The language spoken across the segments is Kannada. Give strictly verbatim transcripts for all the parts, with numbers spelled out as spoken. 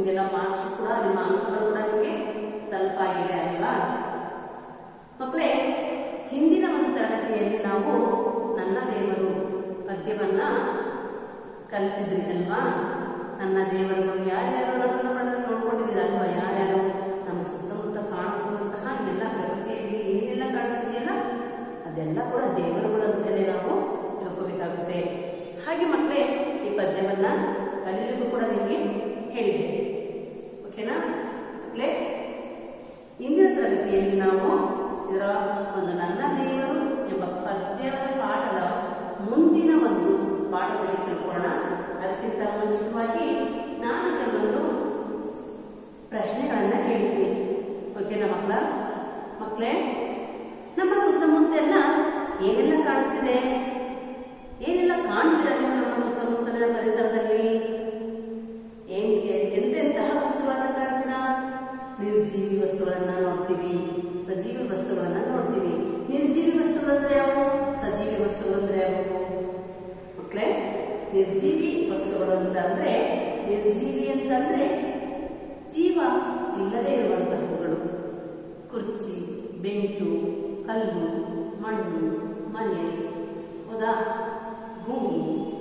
ನಿಮಗೆಲ್ಲ ಮಾರ್ಕ್ಸ್ ಕೂಡ ನಿಮ್ಮ ಅಂಕಗಳು ಕೂಡ ನಿಮಗೆ ತಲುಪಾಗಿದೆ ಅಲ್ವಾ ಮಕ್ಕಳೇ? ಹಿಂದಿನ ಒಂದು ತರಗತಿಯಲ್ಲಿ ನಾವು ನನ್ನ ದೇವರು ಪದ್ಯವನ್ನ ಕಲಿತಿದ್ರಿ ಅಲ್ವಾ? ನನ್ನ ದೇವರುಗಳು ಯಾರ್ಯಾರು ಅನ್ನೋದನ್ನ ನೋಡ್ಕೊಂಡಿದ್ದೀರಲ್ವಾ? ಯಾರ್ಯಾರು ನಮ್ಮ ಸುತ್ತಮುತ್ತ ಕಾಣಿಸುವಂತಹ ಎಲ್ಲ ಪ್ರಕೃತಿಯಲ್ಲಿ ಏನೆಲ್ಲ ಕಾಣಿಸ್ತಿದೆಯಲ್ಲ ಅದೆಲ್ಲ ಕೂಡ ದೇವರುಗಳು ಅಂತಲೇ ನಾವು ತಿಳ್ಕೋಬೇಕಾಗುತ್ತೆ. ಹಾಗೆ ಮಕ್ಕಳೇ, ಈ ಪದ್ಯವನ್ನ ಕಲಿಯಲಿಕ್ಕೂ ಕೂಡ ನಿಮಗೆ ಹೇಳಿದ್ದೆ. ಓಕೆನಾ ಮಕ್ಕಳೇ? ಇಂದಿನ ತರಗತಿಯಲ್ಲಿ ನಾವು ಇದರ ಒಂದು ನನ್ನ ದೇವರು ಎಂಬ ಪದ್ಯದ ಪಾಠದ ಮುಂದಿನ ಒಂದು ಪಾಠ ಬಗ್ಗೆ ತಿಳ್ಕೊಳ್ಳೋಣ. ಅದಕ್ಕಿಂತ ಮುಂಚಿತವಾಗಿ ನಾನು ಕೆಲವೊಂದು ಪ್ರಶ್ನೆಗಳನ್ನ ಕೇಳ್ತೀನಿ. ಓಕೆನಾ ಮಕ್ಕಳ? ಮಕ್ಕಳೇ, ನಮ್ಮ ಸುತ್ತಮುತ್ತೆಲ್ಲ ಏನೆಲ್ಲ ಕಾಣಿಸ್ತಿದೆ? ಏನೆಲ್ಲ ಕಾಣ್ತೀರಾ ನೀವು ನಮ್ಮ ಸುತ್ತಮುತ್ತಲಿನ ಪರಿಸರದಲ್ಲಿ? ಎಂತೆಂತಹ ವಸ್ತುಗಳನ್ನ ಕಾಣ್ತೀರಾ? ನಿರ್ಜೀವಿ ವಸ್ತುಗಳನ್ನ ನೋಡ್ತೀವಿ, ಸಜೀವಿ ವಸ್ತುಗಳನ್ನ ನೋಡ್ತೀವಿ. ನಿರ್ಜೀವಿ ವಸ್ತುಗಳಂದ್ರೆ ಯಾವುವು? ಸಜೀವಿ ವಸ್ತುಗಳಂದ್ರೆ ಯಾವುವು ಮಕ್ಕಳೇ? ನಿರ್ಜೀವಿ ವಸ್ತುಗಳು ಅಂತಂದ್ರೆ, ನಿರ್ಜೀವಿ ಅಂತಂದ್ರೆ ಜೀವ ಇಲ್ಲದೆ ಇರುವಂತಹವುಗಳು. ಕುರ್ಚಿ, ಬೆಂಚು, ಕಲ್ಲು, ಮಣ್ಣು, ಮನೆ, ಹೌದಾ, ಭೂಮಿ,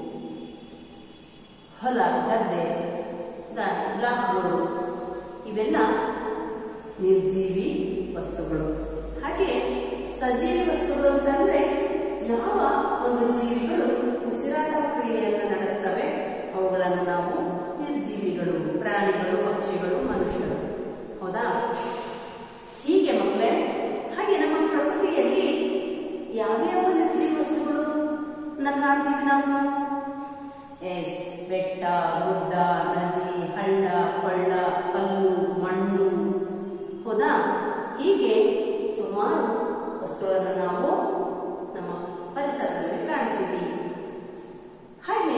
ಹೊಲ, ಗದ್ದೆ, ಬ್ಲಾಕ್ಬೋರ್ಡ್, ಇವೆಲ್ಲ ನಿರ್ಜೀವಿ ವಸ್ತುಗಳು. ಹಾಗೆ ಸಜೀವಿ ವಸ್ತುಗಳು ಅಂತಂದ್ರೆ ಯಾವ ಒಂದು ಜೀವಿಗಳು ಉಸಿರಾಟ ಕ್ರಿಯೆಯನ್ನು ನಡೆಸ್ತವೆ ಅವುಗಳನ್ನು ನಾವು ನಿರ್ಜೀವಿಗಳು. ಪ್ರಾಣಿಗಳು, ಪಕ್ಷಿಗಳು, ಮನುಷ್ಯರು, ಹೌದಾ? ಹೀಗೆ ಮಕ್ಕಳೇ, ಹಾಗೆ ನಮ್ಮ ಪ್ರಕೃತಿಯಲ್ಲಿ ಯಾವ್ಯಾವ ನಿರ್ಜೀವ ವಸ್ತುಗಳು ಕಾಣ್ತೀವಿ ನಾವು? ಎಸ್, ಬೆಟ್ಟ, ಗುಡ್ಡ, ನದಿ, ಹಳ್ಳ, ಕೊಳ್ಳ, ಕಲ್ಲು, ಮಣ್ಣು, ಹೌದಾ? ಹೀಗೆ ಸುಮಾರು ವಸ್ತುಗಳನ್ನು ನಾವು ನಮ್ಮ ಪರಿಸರದಲ್ಲಿ ಕಾಣ್ತೀವಿ. ಹಾಗೆ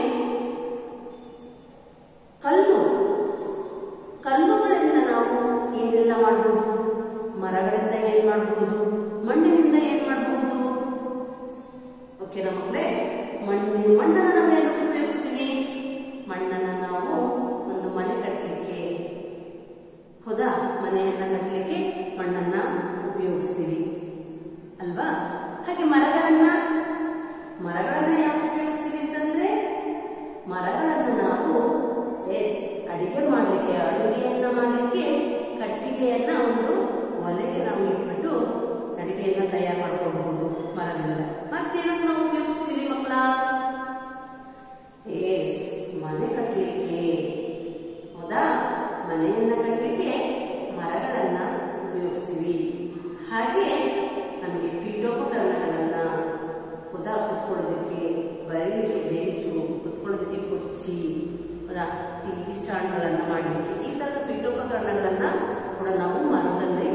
ಕಲ್ಲು ಕಲ್ಲುಗಳಿಂದ ನಾವು ಏನೆಲ್ಲ ಮಾಡಬಹುದು? ಮರಗಳಿಂದ ಏನ್ ಮಾಡಬಹುದು? ಮಣ್ಣಿನಿಂದ ಏನ್ ಮಾಡಬಹುದು? ಓಕೆನಾ ಮಕ್ಕಳೇ? ಮಣ್ಣಿ ಮಣ್ಣನ್ನು ನಾವು ಏನು ಉಪಯೋಗಿಸ್ತೀವಿ? ಮಣ್ಣನ್ನು ನಾವು ಒಂದು ಮನೆ ಕಟ್ಟಲಿಕ್ಕೆ, ಹೌದಾ, ಮನೆಯನ್ನ ಕಟ್ಟಲಿಕ್ಕೆ ಮಣ್ಣನ್ನ ಉಪಯೋಗಿಸ್ತೀವಿ ಅಲ್ವಾ? ಹಾಗೆ ಮರಗಳನ್ನ ಮರಗಳನ್ನ ಯಾಕೆ ಉಪಯೋಗಿಸ್ತೀವಿ ಅಂತಂದ್ರೆ, ಮರಗಳನ್ನ ನಾವು ಎಸ್ ಅಡಿಗೆ ಮಾಡಲಿಕ್ಕೆ, ಅಡುಗೆಯನ್ನ ಮಾಡಲಿಕ್ಕೆ ಕಟ್ಟಿಗೆಯನ್ನ ಒಂದು ಒಲೆಗೆ ನಾವು ಇಟ್ಬಿಟ್ಟು ಅಡಿಗೆಯನ್ನ ತಯಾರು ಮಾಡ್ಕೋಬಹುದು ಮರದಿಂದ. ಮತ್ತೇನಕ್ಕೆ ನಾವು ಉಪಯೋಗಿಸ್ತೀವಿ ಮಕ್ಕಳ? ಎಸ್, ಮನೆ ಕಟ್ಟಲಿಕ್ಕೆ, ಹೌದಾ? ಮನೆಯನ್ನ ಕಟ್ಟಲಿಕ್ಕೆ ಮರಗಳನ್ನ ಉಪಯೋಗಿಸ್ತೀವಿ. ಹಾಗೆ ನಮಗೆ ಪೀಠೋಪಕರಣಗಳನ್ನ, ಹೌದಾ, ಕುತ್ಕೊಳ್ಳೋದಕ್ಕೆ, ಬರೀಲಿಕ್ಕೆ ಬೆಂಚು, ಕುತ್ಕೊಳ್ಳೋದಕ್ಕೆ ಕುರ್ಚಿ, ಹೌದಾ, ಟಿವಿ ಸ್ಟ್ಯಾಂಡ್ಗಳನ್ನ ಮಾಡಲಿಕ್ಕೆ, ಈ ತರದ ಪೀಠೋಪಕರಣಗಳನ್ನ ಕೂಡ ನಾವು ಮರದಲ್ಲಿ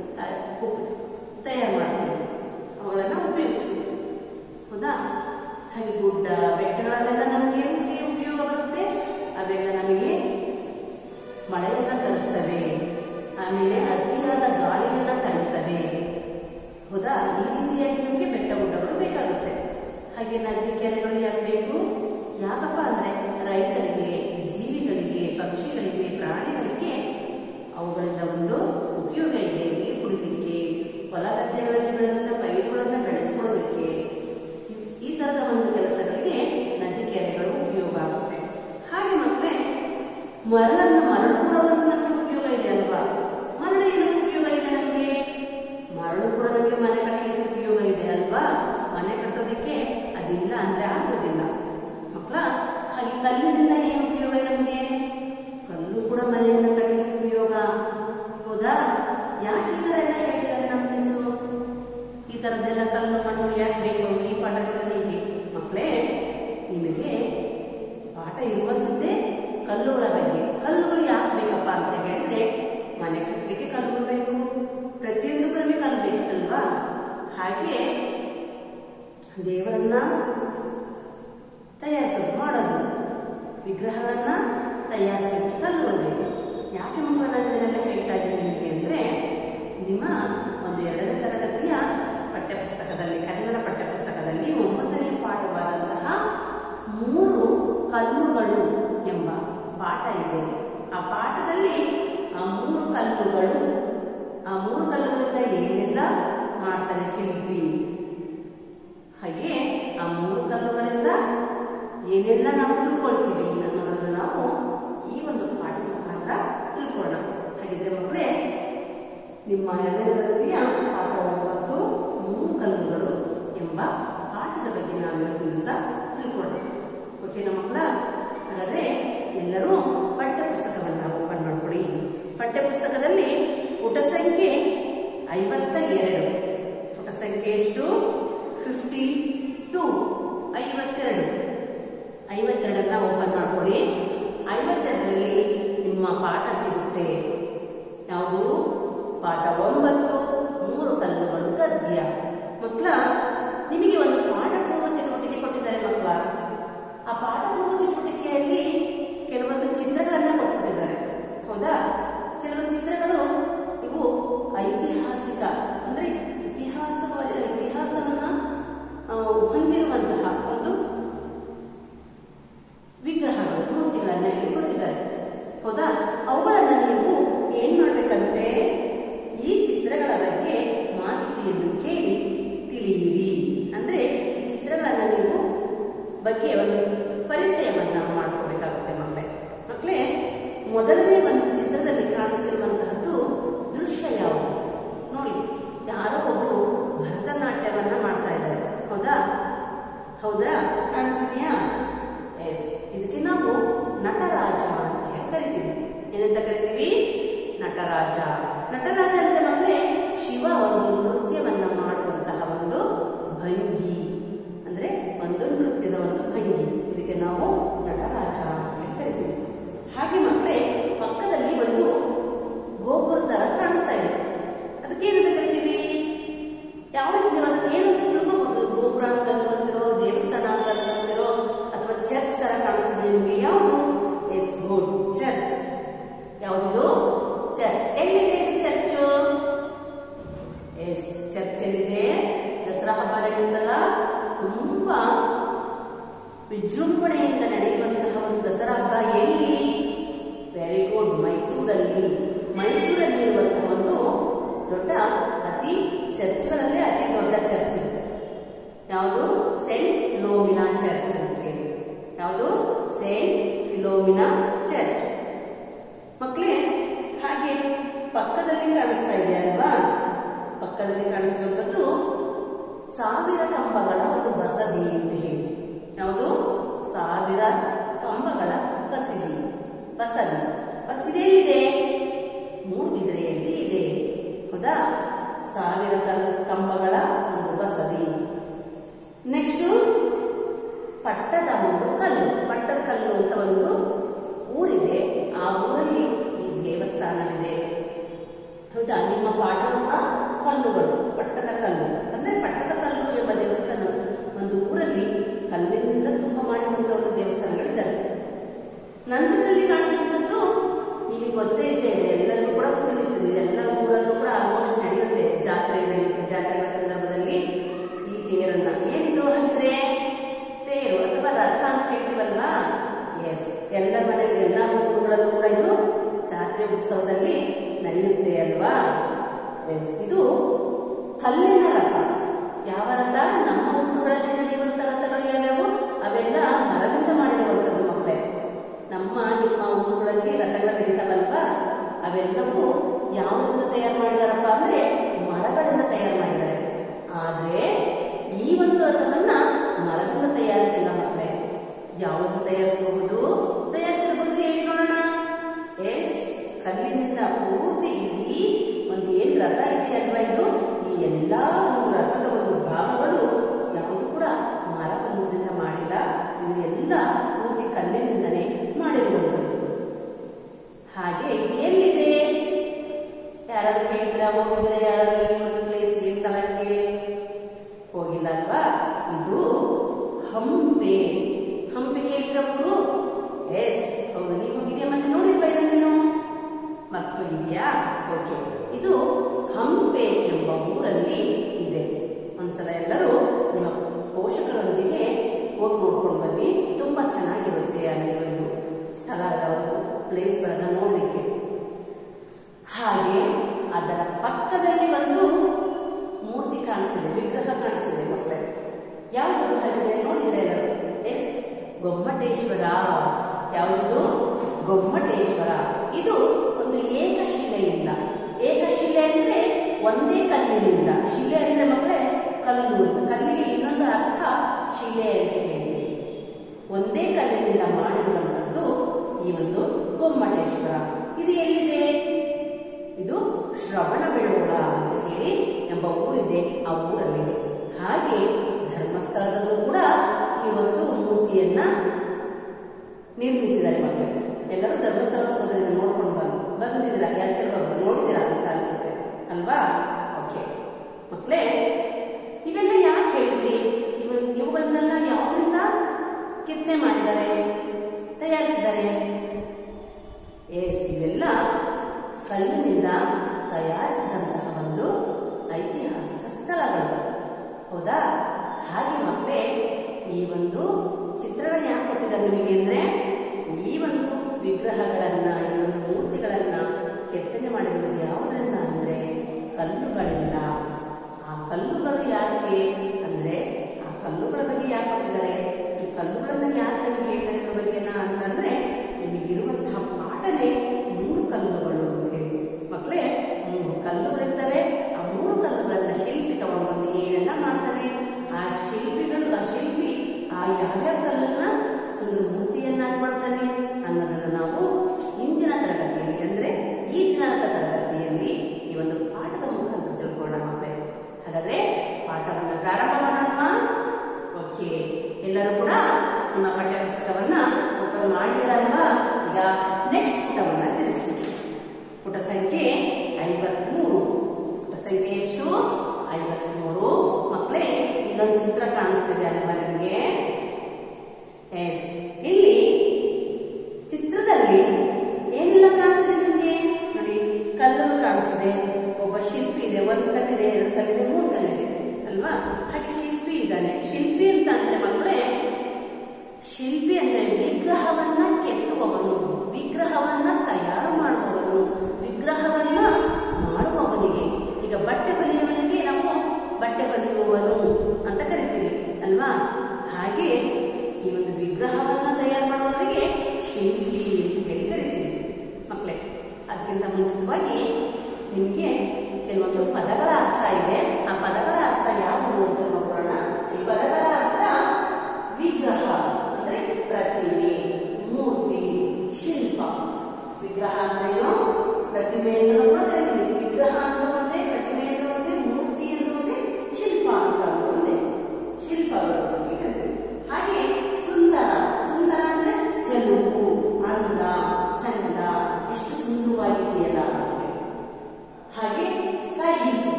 ತಯಾರು ಮಾಡ್ತೀವಿ, ಅವುಗಳನ್ನ ಉಪಯೋಗಿಸ್ತೀವಿ, ಹೌದಾ? ಹಾಗೆ ಗುಡ್ಡ, ಬೆಟ್ಟಗಳನ್ನೆಲ್ಲ ನಮಗೆ ಉಪಯೋಗ ಬರುತ್ತೆ. ಅವೆಲ್ಲ ನಮಗೆ ಮಳೆಯನ್ನ ತರಿಸ್ತವೆ, ಆಮೇಲೆ ಅತಿಯಾದ ಗಾಳಿಯನ್ನ ತಡೆಯುತ್ತವೆ, ಹೌದಾ? ಈ ರೀತಿಯಾಗಿ ನಮಗೆ ಬೆಟ್ಟ ಗುಡ್ಡಗಳು ಬೇಕಾಗುತ್ತೆ. ಹಾಗೆ ನದಿ, ಕೆರೆಗಳು ಯಾಕೆ ಬೇಕು? ಯಾಕಪ್ಪ ಅಂದ್ರೆ ರೈತರಿಗೆ, ಜೀವಿಗಳಿಗೆ, ಪಕ್ಷಿಗಳಿಗೆ, ಪ್ರಾಣಿಗಳಿಗೆ ಅವುಗಳಿಂದ ಒಂದು ಉಪಯೋಗ ಇದೆ. ನೀರು ಕುಡಿಲಿಕ್ಕೆ, ಹೊಲ ಗದ್ದೆಗಳಲ್ಲಿ ಬೆಳೆದಂತ ಪೈರುಗಳನ್ನ ಬೆಳೆಸ್ಕೊಳ್ಳೋದಕ್ಕೆ, ಈ ತರದ ಒಂದು ಕೆಲಸಗಳಿಗೆ ನದಿ, ಕೆರೆಗಳು ಉಪಯೋಗ ಆಗುತ್ತೆ. ಹಾಗೆ ಮತ್ತೆ ಮರಳನ್ನು ಮರಳು ಕೂಡ ಒಂದು ನಮಗೆ ಉಪಯೋಗ ಇದೆ ಅಲ್ವಾ? ಮರಳು ಏನು ಉಪಯೋಗ ಇದೆ ನಮಗೆ? ಮರಳು ಕೂಡ ನಮಗೆ ಮನೆ ಕಟ್ಟಲಿಕ್ಕೆ ಉಪಯೋಗ ಇದೆ ಅಲ್ವಾ? ಮನೆ ಕಟ್ಟೋದಕ್ಕೆ ಅದಿಲ್ಲ ಅಂದ್ರೆ ಆಗೋದಿಲ್ಲ ಮಕ್ಕಳ. ಹಾಗೆ ಕಲ್ಲಿನಿಂದ ಏನು ಉಪಯೋಗ ಇದೆ ನಮಗೆ? ಕಲ್ಲು ಕೂಡ ಮನೆಯನ್ನ ಕಟ್ಟಲಿಕ್ಕೆ ಉಪಯೋಗ, ಹೌದಾ? ಯಾಕೆ ಈ ತರ ಎಲ್ಲ ಹೇಳ್ತಾರೆ ನಮ್ಮ ಮಿಸ್ಸು? ಈ ತರದ್ದೆಲ್ಲ ಕಲ್ಲು, ಮಣ್ಣು ಯಾಕೆ ಬೇಕು? ಈ ಪಾಠಗಳಲ್ಲಿ ಇಲ್ಲಿ ಮಕ್ಕಳೇ ನಿಮಗೆ ಪಾಠ ಇರುವಂತದ್ದೇ ಕಲ್ಲುಗಳ ಬಗ್ಗೆ. ಕಲ್ಲುಗಳು ಯಾಕೆ ಬೇಕಪ್ಪ ಅಂತ ಹೇಳಿದ್ರೆ, ಮನೆ ಕಟ್ಟಲಿಕ್ಕೆ ಕಲ್ಲುಗಳು ಬೇಕು, ಪ್ರತಿಯೊಂದು ನಮಗೆ ಕಲ್ಲು ಬೇಕಲ್ವಾ? ಹಾಗೆ ದೇವರನ್ನ ತಯಾರಿಸೋದು, ಮಾಡೋದು, ವಿಗ್ರಹಗಳನ್ನ ತಯಾರಿಸಲಿಕ್ಕೆ ಕಲ್ಲುಗಳು ಬೇಕು. ಯಾಕೆ ಮಕ್ಕಳು ನಾನು ಇದನ್ನೆಲ್ಲ ಹೇಳ್ತಾ ಇದ್ದೀನಿ ನಿಮಗೆ ಅಂದ್ರೆ, ನಿಮ್ಮ ಒಂದು ಎರಡನೇ ತರಗತಿಯ ಪಠ್ಯಪುಸ್ತಕದಲ್ಲಿ, ಕನ್ನಡ ಪಠ್ಯಪುಸ್ತಕದಲ್ಲಿ ಒಂಬತ್ತನೇ ಪಾಠವಾದಂತಹ ಮೂರು ಕಲ್ಲುಗಳು ಎಂಬ ಪಾಠ ಇದೆ. ಆ ಪಾಠದಲ್ಲಿ ಚರ್ಚ್ ಎಲ್ಲಿದೆ? ದಸರಾ ಹಬ್ಬ ನಡೆಯುತ್ತಲ್ಲ, ತುಂಬಾ ವಿಜೃಂಭಣೆಯಿಂದ ನಡೆಯುವಂತಹ ಒಂದು ದಸರಾ ಹಬ್ಬ ಎಲ್ಲಿ? ವೆರಿ ಗುಡ್, ಮೈಸೂರಲ್ಲಿ. ಮೈಸೂರಲ್ಲಿ ಇರುವಂತಹ ಒಂದು ದೊಡ್ಡ ಅತಿ ಚರ್ಚ್ಗಳಲ್ಲೇ ಅತಿ ದೊಡ್ಡ ಚರ್ಚ್ ಇದೆ. ಯಾವುದು? ಸೇಂಟ್ ಫಿಲೋಮಿನಾ ಚರ್ಚ್ ಅಂತ ಹೇಳಿ. ಯಾವುದು? Saint Philomena church. ಮಕ್ಕಳೇ, ಹಾಗೆ ಪಕ್ಕದಲ್ಲಿ ಕಾಣಿಸ್ತಾ ಇದೆ ಅಲ್ವಾ? ಪಕ್ಕದಲ್ಲಿ ಕಾಣಿಸುವಂಥದ್ದು ಸಾವಿರ ಕಂಬಗಳ ಒಂದು ಬಸದಿ ಅಂತ ಹೇಳಿ. ಯಾವುದು? ಸಾವಿರ ಕಂಬಗಳ ಬಸದಿ. ಬಸದಿ ಬಸದಿ ಎಲ್ಲಿದೆ? ಮೂಡುಬಿದಿರೆಯಲ್ಲಿ ಇದೆ. ಹೌದಾ? ಸಾವಿರ ಕಂಬಗಳ ಒಂದು ಬಸದಿ. ನೆಕ್ಸ್ಟ್ ಪಟ್ಟದ ಒಂದು ಕಲ್ಲು. ಪಟ್ಟದ ಕಲ್ಲು ಅಂತ ಒಂದು ಊರಿದೆ. ಆ ಊರಲ್ಲಿ ಈ ದೇವಸ್ಥಾನವಿದೆ. ಹೌದಾ? ನಿಮ್ಮ ಪಾಠ ಕಲ್ಲುಗಳು, ಪಟ್ಟದ ಕಲ್ಲು ಅಂದ್ರೆ ಪಟ್ಟದ ಕಲ್ಲು ಎಂಬ ದೇವಸ್ಥಾನ ಒಂದು ಊರಲ್ಲಿ ಕಲ್ಲಿನಿಂದ ತುಂಬ ಮಾಡಿದಂತ ಒಂದು ದೇವಸ್ಥಾನಗಳಿದ್ದಾವೆ. ನಂತರದಲ್ಲಿ ಕಾಣಿಸುವಂಥದ್ದು ನಿಮಗೆ ಗೊತ್ತೇ ಇದೆ, ಎಲ್ಲರಿಗೂ ಕೂಡ ಗೊತ್ತಿರುತ್ತದೆ. ಎಲ್ಲ ಊರಲ್ಲೂ ಕೂಡ ಆಲ್ಮೋಸ್ಟ್ ನಡೆಯುತ್ತೆ, ಜಾತ್ರೆ ನಡೆಯುತ್ತೆ. ಜಾತ್ರೆಗಳ ಸಂದರ್ಭದಲ್ಲಿ ಈ ತೇರನ್ನ, ಏನಿದು ಅಂದ್ರೆ ತೇರು ಅಥವಾ ರಥ ಅಂತ ಹೇಳ್ತೀವಲ್ವಾ? ಎಸ್, ಎಲ್ಲ ಮನೆ ಎಲ್ಲ ಊರುಗಳಲ್ಲೂ ಕೂಡ ಇದು ಜಾತ್ರೆ ಉತ್ಸವದಲ್ಲಿ ನಡೆಯುತ್ತೆ ಅಲ್ವಾ? ಎಸ್, ಇದು ಕಲ್ಲಿನ ರಥ. ಯಾವ ರಥ? ನಮ್ಮ ಊರುಗಳಲ್ಲಿ ನಡೆಯುವಂತ ರಥಗಳು ಯಾವ್ಯಾವು? ಅವೆಲ್ಲ ಮರದಿಂದ ಮಾಡಿರುವಂಥದ್ದು ಮಕ್ಕಳೇ. ನಮ್ಮ ನಿಮ್ಮ ಊರುಗಳಲ್ಲಿ ರಥಗಳು ನಡೀತಾವಲ್ವಾ? ಅವೆಲ್ಲವೂ ಯಾವುದರಿಂದ ತಯಾರು ಮಾಡಿದಾರಪ್ಪ ಅಂದ್ರೆ ಮರಗಳಿಂದ ತಯಾರು ಮಾಡಿದ್ದಾರೆ. ಆದ್ರೆ ಈ ಒಂದು ರಥವನ್ನ ಮರದಿಂದ ತಯಾರಿಸಿಲ್ಲ ಮಕ್ಕಳೇ. ಯಾವುದನ್ನು ತಯಾರಿಸಬಹುದು? ತಯಾರಿಸಿರಬಹುದು, ಹೇಳಿ ನೋಡೋಣ. ಎಸ್, ಕಲ್ಲಿನಿಂದ ಪೂರ್ತಿ ಈ ಒಂದು ಏನ್ ರಥ ಇದೆ ಅಲ್ವಾ, ಇದು ಈ ಎಲ್ಲಾ ಒಂದು ರಥದ ಒಂದು ಭಾಗಗಳು ಯಾವುದು ಕೂಡ ಮರದಿಂದ ಮಾಡಿಲ್ಲ. ಇದೆಲ್ಲ ಪೂರ್ತಿ ಕಲ್ಲಿನಿಂದನೇ ಮಾಡಿರುವಂಥದ್ದು. ಹಾಗೆ ಇದು ಎಲ್ಲಿದೆ? ಯಾರಾದ್ರೂ ಹೇಳ್ತೀರಾ? ಹೋಗಿದ್ರೆ ಯಾರಾದ್ರೂ ಈ ಒಂದು ಪ್ಲೇಸ್ಗೆ, ಸ್ಥಳಕ್ಕೆ ಹೋಗಿಲ್ಲ ಅಲ್ವಾ? ಇದು ಹಂಪೆ. ಹಂಪಿಗೆ ಎಲ್ಲಿರೋ ಊರು? ಎಸ್, ಹೌದು, ನೀವು ಹೋಗಿದೆಯಾ? ಮತ್ತೆ ನೋಡಿಲ್ವಾ ಇದನ್ನು ನೀನು? ಮತ್ತು ಇದೆಯಾ? ಓಕೆ, ಇದು ಹಂಪೆ ಎಂಬ ಊರಲ್ಲಿ ಇದೆ. ಒಂದ್ಸಲ ಎಲ್ಲರೂ ನಿಮ್ಮ ಪೋಷಕರೊಂದಿಗೆ ಹೋಗಿ ನೋಡ್ಕೊಂಡು ಬನ್ನಿ. ತುಂಬಾ ಚೆನ್ನಾಗಿರುತ್ತೆ ಅಲ್ಲಿ ಒಂದು ಸ್ಥಳದ ಒಂದು ಪ್ಲೇಸ್ಗಳನ್ನ ನೋಡ್ಲಿಕ್ಕೆ. ಹಾಗೆ ಅದರ ಪಕ್ಕದಲ್ಲಿ ಒಂದು ಮೂರ್ತಿ ಕಾಣಿಸ್ತಿದೆ, ವಿಗ್ರಹ ಕಾಣಿಸ್ತಿದೆ ಮಕ್ಕಳೇ. ಯಾವುದು ಹಾಗಿದ್ರೆ ನೋಡಿದ್ರೆ ಎಲ್ಲರೂ? ಎಸ್, ಗೊಮ್ಮಟೇಶ್ವರ. ಯಾವುದಿದು? ಗೊಮ್ಮಟೇಶ್ವರ. ಇದು ಒಂದು ಏಕಶಿಲೆಯಿಂದ. ಏಕಶಿಲೆ ಅಂದ್ರೆ ಒಂದೇ ಕಲ್ಲಿನಿಂದ. ಶಿಲೆ ಅಂದ್ರೆ ಮಕ್ಕಳೇ ಕಲ್ಲು. ಕಲ್ಲಿಗೆ ಇನ್ನೊಂದು ಅರ್ಥ ಶಿಲೆ ಅಂತ ಹೇಳ್ತೀವಿ. ಒಂದೇ ಕಲ್ಲಿನಿಂದ ಮಾಡಿರುವಂತದ್ದು ಈ ಒಂದು ಗೊಮ್ಮಟೇಶ್ವರ. ಇದು ಎಲ್ಲಿದೆ? ಇದು ಶ್ರವಣಬೆಳಗೊಳ ಅಂತ ಹೇಳಿ ಎಂಬ ಊರಿದೆ, ಆ ಊರಲ್ಲಿದೆ. ಹಾಗೆ ಧರ್ಮಸ್ಥಳದಲ್ಲೂ ಕೂಡ ಈ ಒಂದು ಮೂರ್ತಿಯನ್ನ ನಿರ್ಮಿಸಿದ್ದಾರೆ ಮಕ್ಕಳೇ. ಎಲ್ಲರೂ ಧರ್ಮಸ್ಥಳಕ್ಕೆ ಹೋದ್ರೆ ಇದನ್ನು ನೋಡ್ಕೊಂಡು ಬಂದು ಬಂದಿದ್ದೀರಾ? ಯಾಕೆ ನೋಡಿದ್ದೀರಾ ಅಂತ ಅನ್ಸುತ್ತೆ ಅಲ್ವಾ? ಓಕೆ ಮಕ್ಕಳೇ, ಇವೆಲ್ಲ ಯಾಕೆ ಹೇಳಿದ್ವಿ? ಇವ ಇವುಗಳನ್ನೆಲ್ಲ ಯಾವುದರಿಂದ ಕೆತ್ತನೆ ಮಾಡಿದ್ದಾರೆ, ತಯಾರಿಸಿದ್ದಾರೆ? ಎಸ್, ಇವೆಲ್ಲ ಕಲ್ಲಿನಿಂದ ತಯಾರಿಸಿದಂತಹ ಒಂದು ಐತಿಹಾಸಿಕ ಸ್ಥಳಗಳು. ಹೌದಾ? ಹಾಗೆ ಮಕ್ಕಳೇ, ಈ ಒಂದು ಚಿತ್ರಣ ಯಾಕೆ ಕೊಟ್ಟಿದ್ದಾರೆ ನಿಮಗೆ ಅಂದ್ರೆ, ಈ ಒಂದು ವಿಗ್ರಹಗಳನ್ನ, ಈ ಒಂದು ಮೂರ್ತಿಗಳನ್ನ ಕೆತ್ತನೆ ಮಾಡಿರುವುದು ಯಾವುದರಿಂದ ಅಂದ್ರೆ ಕಲ್ಲುಗಳಿಂದ. ಆ ಕಲ್ಲುಗಳು ಯಾಕೆ ಅಂದ್ರೆ, ಆ ಕಲ್ಲುಗಳ ಬಗ್ಗೆ ಯಾಕೆ ಕೊಟ್ಟಿದ್ದಾರೆ? ಈ ಕಲ್ಲುಗಳನ್ನ ಯಾಕೆ ನಮಗೆ ಹೇಳ್ತಾರೆ ಇದ್ರ ಬಗ್ಗೆನ ಅಂತಂದ್ರೆ, ನಿಮಗಿರುವಂತಹ ಪಾಠನೆ ಮೂರು ಕಲ್ಲುಗಳು ಅಂತ ಹೇಳಿ. ಮಕ್ಕಳೇ, ಮೂರು ಕಲ್ಲುಗಳಿರ್ತವೆ. ಆ ಮೂರು ಕಲ್ಲುಗಳನ್ನ ಶಿಲ್ಪಿ ತಗೊಂಡು ಬಂದು ಏನೆಲ್ಲ ಮಾಡ್ತಾನೆ, ಆ ಶಿಲ್ಪಿಗಳು ಆ ಶಿಲ್ಪಿ ಆ ಯಾವ್ಯಾವ ಕಲ್ಲನ್ನ ಸುಂದರ ಮೂರ್ತಿಯನ್ನಾಗಿ ಮಾಡ್ತಾನೆ ಅನ್ನೋದನ್ನು ನಾವು ಇಂದಿನ ತರಗತಿಯಲ್ಲಿ ಅಂದ್ರೆ ಈ ದಿನದ ತರಗತಿಯಲ್ಲಿ ಈ ಒಂದು ಪಾಠದ ಮುಖಾಂತರ ತಿಳ್ಕೊಳ್ಳೋಣ ಮಕ್ಕಳೇ. ಹಾಗಾದ್ರೆ ಪಾಠವನ್ನ ಪ್ರಾರಂಭ ಮಾಡೋಣ. ಓಕೆ, ಎಲ್ಲರೂ ಕೂಡ ನಿಮ್ಮ ಪಠ್ಯ ಪುಸ್ತಕವನ್ನ ಓಪನ್ ಮಾಡಿದಿರಲ್ವಾ? ಈಗ ನೆಕ್ಸ್ಟ್ ಪುಟವನ್ನ ತಿಳಿಸಿ. ಪುಟ ಸಂಖ್ಯೆ ಐವತ್ಮೂರು. ಪುಟ ಸಂಖ್ಯೆ ಎಷ್ಟು? ಐವತ್ಮೂರು. ಮಕ್ಕಳೇ, ಇಲ್ಲೊಂದು ಚಿತ್ರ ಕಾಣಿಸ್ತಿದೆ ಅಲ್ವಾ ನಿಮಗೆ? ಎಸ್, ಇಲ್ಲಿ ಚಿತ್ರದಲ್ಲಿ ಏನೆಲ್ಲ ಕಾಣಿಸ್ತಿದೆ ನಿಮಗೆ? ನೋಡಿ, ಕಲ್ಲು ಕಾಣಿಸ್ತಿದೆ, ಒಬ್ಬ ಶಿಲ್ಪಿ ಇದೆ, ಒಂದು ಕಲ್ಲಿದೆ, ಎರಡು ಕಲ್ಲಿದೆ,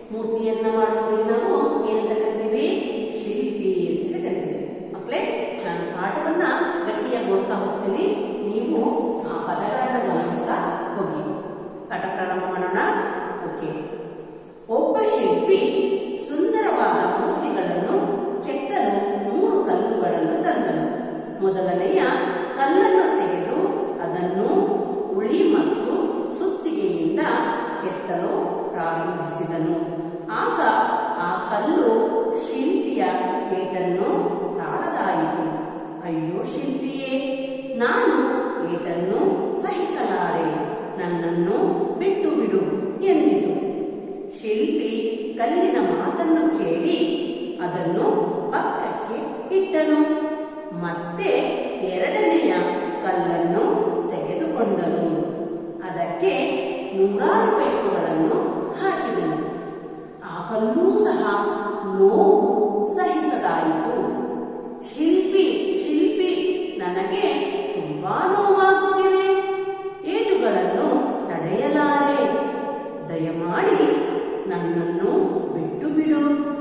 ಮೂರ್ತಿಯನ್ನ ಮಾಡುವವರಿಗೆ ನಾವು ಏನಂತ ಕರಿತೀವಿ? ಶಿಲ್ಪಿ ಅಂತ ಕರಿತೀವಿ. ಮಕ್ಕಳೇ, ನಾನು ಪಾಠವನ್ನ ಗಟ್ಟಿಯಾಗಿ ಓದ್ತಾ ಹೋಗ್ತೀನಿ, ನೀವು ಆ ಪದಗಳನ್ನ ಗಮನಿಸ್ತಾ ಹೋಗಿ. ಪಾಠ ಪ್ರಾರಂಭ ಮಾಡೋಣ. ಓಕೆ. ಒಬ್ಬ ಶಿಲ್ಪಿ ಸುಂದರವಾದ ಮೂರ್ತಿಗಳನ್ನು ಕೆತ್ತಲು ಮೂರು ಕಲ್ಲುಗಳನ್ನು ತಂದನು. ಮೊದಲನೆಯ ಕಲ್ಲನ್ನು ತೆಗೆದು ಅದನ್ನು ಉಳಿ ಮತ್ತು ಸುತ್ತಿಗೆಯಿಂದ ಕೆತ್ತಲು ಪ್ರಾರಂಭಿಸಿದನು. ಆಗ ಆ ಕಲ್ಲು ಶಿಲ್ಪಿಯ ಏಟನ್ನು ತಾಳದಾಯಿತು. ಅಯ್ಯೋ ಶಿಲ್ಪಿಯೇ, ನಾನು ಏಟನ್ನು ಸಹಿಸಲಾರೆ, ನನ್ನನ್ನು ಬಿಟ್ಟು ಬಿಡು ಎಂದಿತು. ಶಿಲ್ಪಿ ಕಲ್ಲಿನ ಮಾತನ್ನು ಕೇಳಿ ಅದನ್ನು ಪಕ್ಕಕ್ಕೆ ಇಟ್ಟನು. ಮತ್ತೆ ಎರಡನೆಯ ಕಲ್ಲನ್ನು ತೆಗೆದುಕೊಂಡನು. ಅದಕ್ಕೆ ನೂರಾರು ಪೆಟ್ಟುಗಳನ್ನು ಹಾಕಿದನು. ಆ ಕಲ್ಲೂ ಸಹ ನೋವು ಸಹಿಸದಾಯಿತು. ಶಿಲ್ಪಿ ಶಿಲ್ಪಿ ನನಗೆ ತುಂಬಾ ನೋವಾಗುತ್ತಿದೆ, ಏಟುಗಳನ್ನು ತಡೆಯಲಾರೆ, ದಯಮಾಡಿ ನನ್ನನ್ನು ಬಿಟ್ಟು ಬಿಡು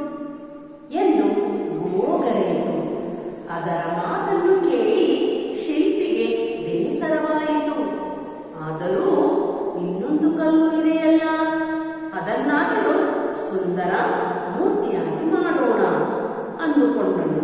ಎಂದು ಗೋಗರೆಯಿತು. ಅದರ ಮಾತನ್ನು ಕೇಳಿ ಶಿಲ್ಪಿಗೆ ಬೇಸರವಾಯಿತು. ಆದರೂ ಇನ್ನೊಂದು ಕಲ್ಲು ಇದೆಯಲ್ಲ, ಅದನ್ನಾದರೂ ಸುಂದರ ಮೂರ್ತಿಯಾಗಿ ಮಾಡೋಣ ಅಂದುಕೊಂಡನು.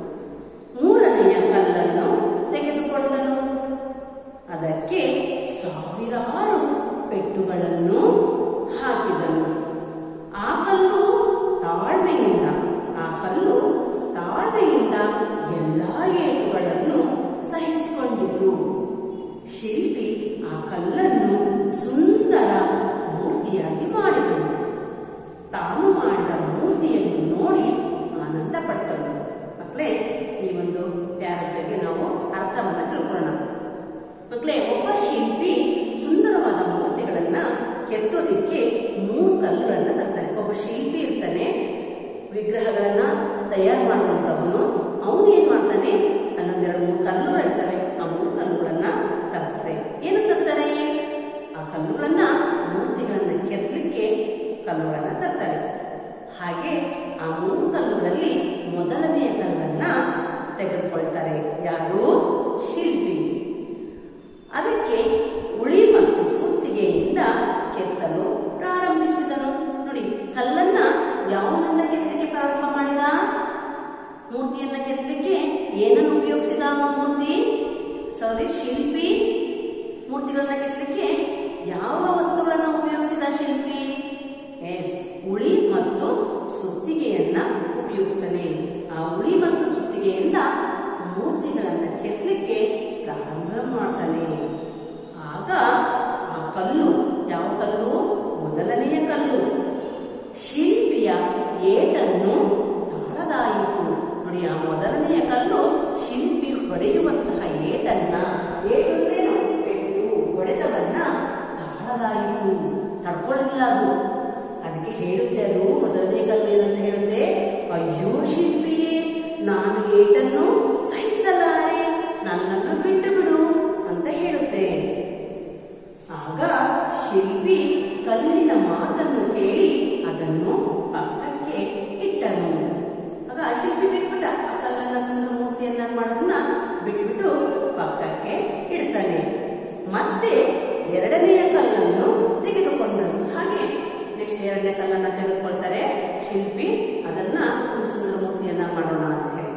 ಮೂರನೆಯ ಕಲ್ಲನ್ನು ತೆಗೆದುಕೊಂಡನು. ಅದಕ್ಕೆ ಸಾವಿರಾರು ಪೆಟ್ಟುಗಳನ್ನು ಹಾಕಿದನು. ಆ ಕಲ್ಲು ತಾಳ್ಮೆಯಿಂದ ಆ ಕಲ್ಲು ತಾಳ್ಮೆಯಿಂದ ಎಲ್ಲಾ ಏಟುಗಳನ್ನು ಸಹಿಸಿಕೊಂಡಿತು. ಶಿಲ್ಪಿ ಆ ಕಲ್ಲನ್ನು ಸುಂದರ ಮೂರ್ತಿಯಾಗಿ ಮಾಡಿದನು. ತಾನು ಮಾಡಿದ ಮೂರ್ತಿಯನ್ನು ನೋಡಿ ಆನಂದ ಪಟ್ಟನು. ಮಕ್ಕಳೇ, ಈ ಒಂದು ಪ್ಯಾರಾಗ್ರಾಫ್ಗೆ ನಾವು ಅರ್ಥವನ್ನ ತಿಳ್ಕೊಳ್ಳೋಣ. ಮಕ್ಕಳೇ, ಒಬ್ಬ ಶಿಲ್ಪಿ ಸುಂದರವಾದ ಮೂರ್ತಿಗಳನ್ನ ಕೆತ್ತೋದಿಕ್ಕೆ ಮೂರು ಕಲ್ಲುಗಳನ್ನ ತರ್ತಾನೆ. ಒಬ್ಬ ಶಿಲ್ಪಿ ಇರ್ತಾನೆ, ವಿಗ್ರಹಗಳನ್ನ ತಯಾರು ಮಾಡುವಂತವನು. ಅವನು ಏನ್ ಮಾಡ್ತಾನೆ, ಅಲ್ಲೊಂದೆರಡು ಮೂರು ಕಲ್ಲುಗಳಿರ್ತವೆ, ಆ ಮೂರು ಕಲ್ಲುಗಳನ್ನ ತರ್ತಾರೆ. ಏನು ತರ್ತಾರೆ? ಆ ಕಲ್ಲುಗಳನ್ನ ಮೂರ್ತಿಗಳನ್ನ ಕೆತ್ತಲಿಕ್ಕೆ ಕಲ್ಲುಗಳನ್ನ ತರ್ತಾರೆ. ಹಾಗೆ ಆ ಮೂರು ಕಲ್ಲುಗಳಲ್ಲಿ ಮೊದಲನೆಯ ಕಲ್ಲನ್ನ ತೆಗೆದುಕೊಳ್ತಾರೆ. ಯಾರು? ಶಿಲ್ಪಿ. ಅದಕ್ಕೆ ಉಳಿ ಮತ್ತು ಸುತ್ತಿಗೆಯಿಂದ ಕೆತ್ತಲು ಪ್ರಾರಂಭಿಸಿದನು. ನೋಡಿ, ಕಲ್ಲನ್ನ ಯಾವುದರಿಂದ ಕೆತ್ತಲಿಕ್ಕೆ ಪ್ರಾರಂಭ ಮಾಡಿದ? ಮೂರ್ತಿಯನ್ನ ಕೆತ್ತಲಿಕ್ಕೆ ಏನನ್ನು ಉಪಯೋಗಿಸಿದ? ಮೂರ್ತಿ ಸಾರಿ ಶಿಲ್ಪಿ ಮೂರ್ತಿಗಳನ್ನ ಕೆತ್ತಲಿಕ್ಕೆ ಯಾವ ವಸ್ತುಗಳನ್ನ ಉಪಯೋಗಿಸಿದ ಶಿಲ್ಪಿ? ಎಸ್, ಉಳಿ ಮತ್ತು ಸುತ್ತಿಗೆಯನ್ನ ಉಪಯೋಗಿಸ್ತಾನೆ. ಆ ಉಳಿ ಮತ್ತು ಸುತ್ತಿಗೆಯಿಂದ ಮೂರ್ತಿಗಳನ್ನ ಕೆತ್ತಲಿಕ್ಕೆ ಪ್ರಾರಂಭ ಮಾಡ್ತಾನೆ. ಆಗ ಆ ಕಲ್ಲು, ಯಾವ ಕಲ್ಲು? ಮೊದಲನೆಯ ಕಲ್ಲು ಶಿಲ್ಪಿಯ ಏಟನ್ನು ತಾಳದಾಯಿತು. ನೋಡಿ, ಆ ಮೊದಲನೆಯ ಕಲ್ಲು ಶಿಲ್ಪಿ ಹೊಡೆಯುವಂತಹ ಏಟನ್ನ, ಏಟಂದ್ರೇನು? ಪೆಟ್ಟು, ಹೊಡೆತವನ್ನ ತಾಳದಾಯಿತು, ತಡ್ಕೊಳ್ಳಿಲ್ಲ ಅದು. ಅದಕ್ಕೆ ಹೇಳುತ್ತೆ, ಅದು ಮೊದಲನೇ ಕಲ್ಲು ಏನಂತ ಹೇಳುತ್ತೆ? ಅಯ್ಯೋ ಶಿಲ್ಪಿಯೇ, ನಾನು ಏಟನ್ನು ಸಹಿಸಲಾರೆ, ನನ್ನನ್ನು ಬಿಟ್ಟು ಬಿಡು ಅಂತ ಹೇಳುತ್ತೆ. ಆಗ ಶಿಲ್ಪಿ ಕಲ್ಲಿನ ಮಾತನ್ನು ಕೇಳಿ ಅದನ್ನು ಪಕ್ಕಕ್ಕೆ ಇಟ್ಟನು. ಆಗ ಶಿಲ್ಪಿ ಬಿಟ್ಬಿಟ್ಟ, ಆ ಕಲ್ಲನ್ನ ಸುಂದರ ಮೂರ್ತಿಯನ್ನ ಮಾಡೋದನ್ನ ಬಿಟ್ಬಿಟ್ಟು ಪಕ್ಕಕ್ಕೆ ಇಡ್ತಾನೆ. ಮತ್ತೆ ಎರಡನೆಯ ಕಲ್ಲನ್ನು ತೆಗೆದುಕೊಂಡನು. ಹಾಗೆ ನೆಕ್ಸ್ಟ್ ಎರಡನೇ ಕಲ್ಲನ್ನ ತೆಗೆದುಕೊಳ್ತಾರೆ ಶಿಲ್ಪಿ. ಅದನ್ನ ಒಂದು ಸುಂದರ ಮೂರ್ತಿಯನ್ನ ಮಾಡೋಣ ಅಂತ ಹೇಳಿ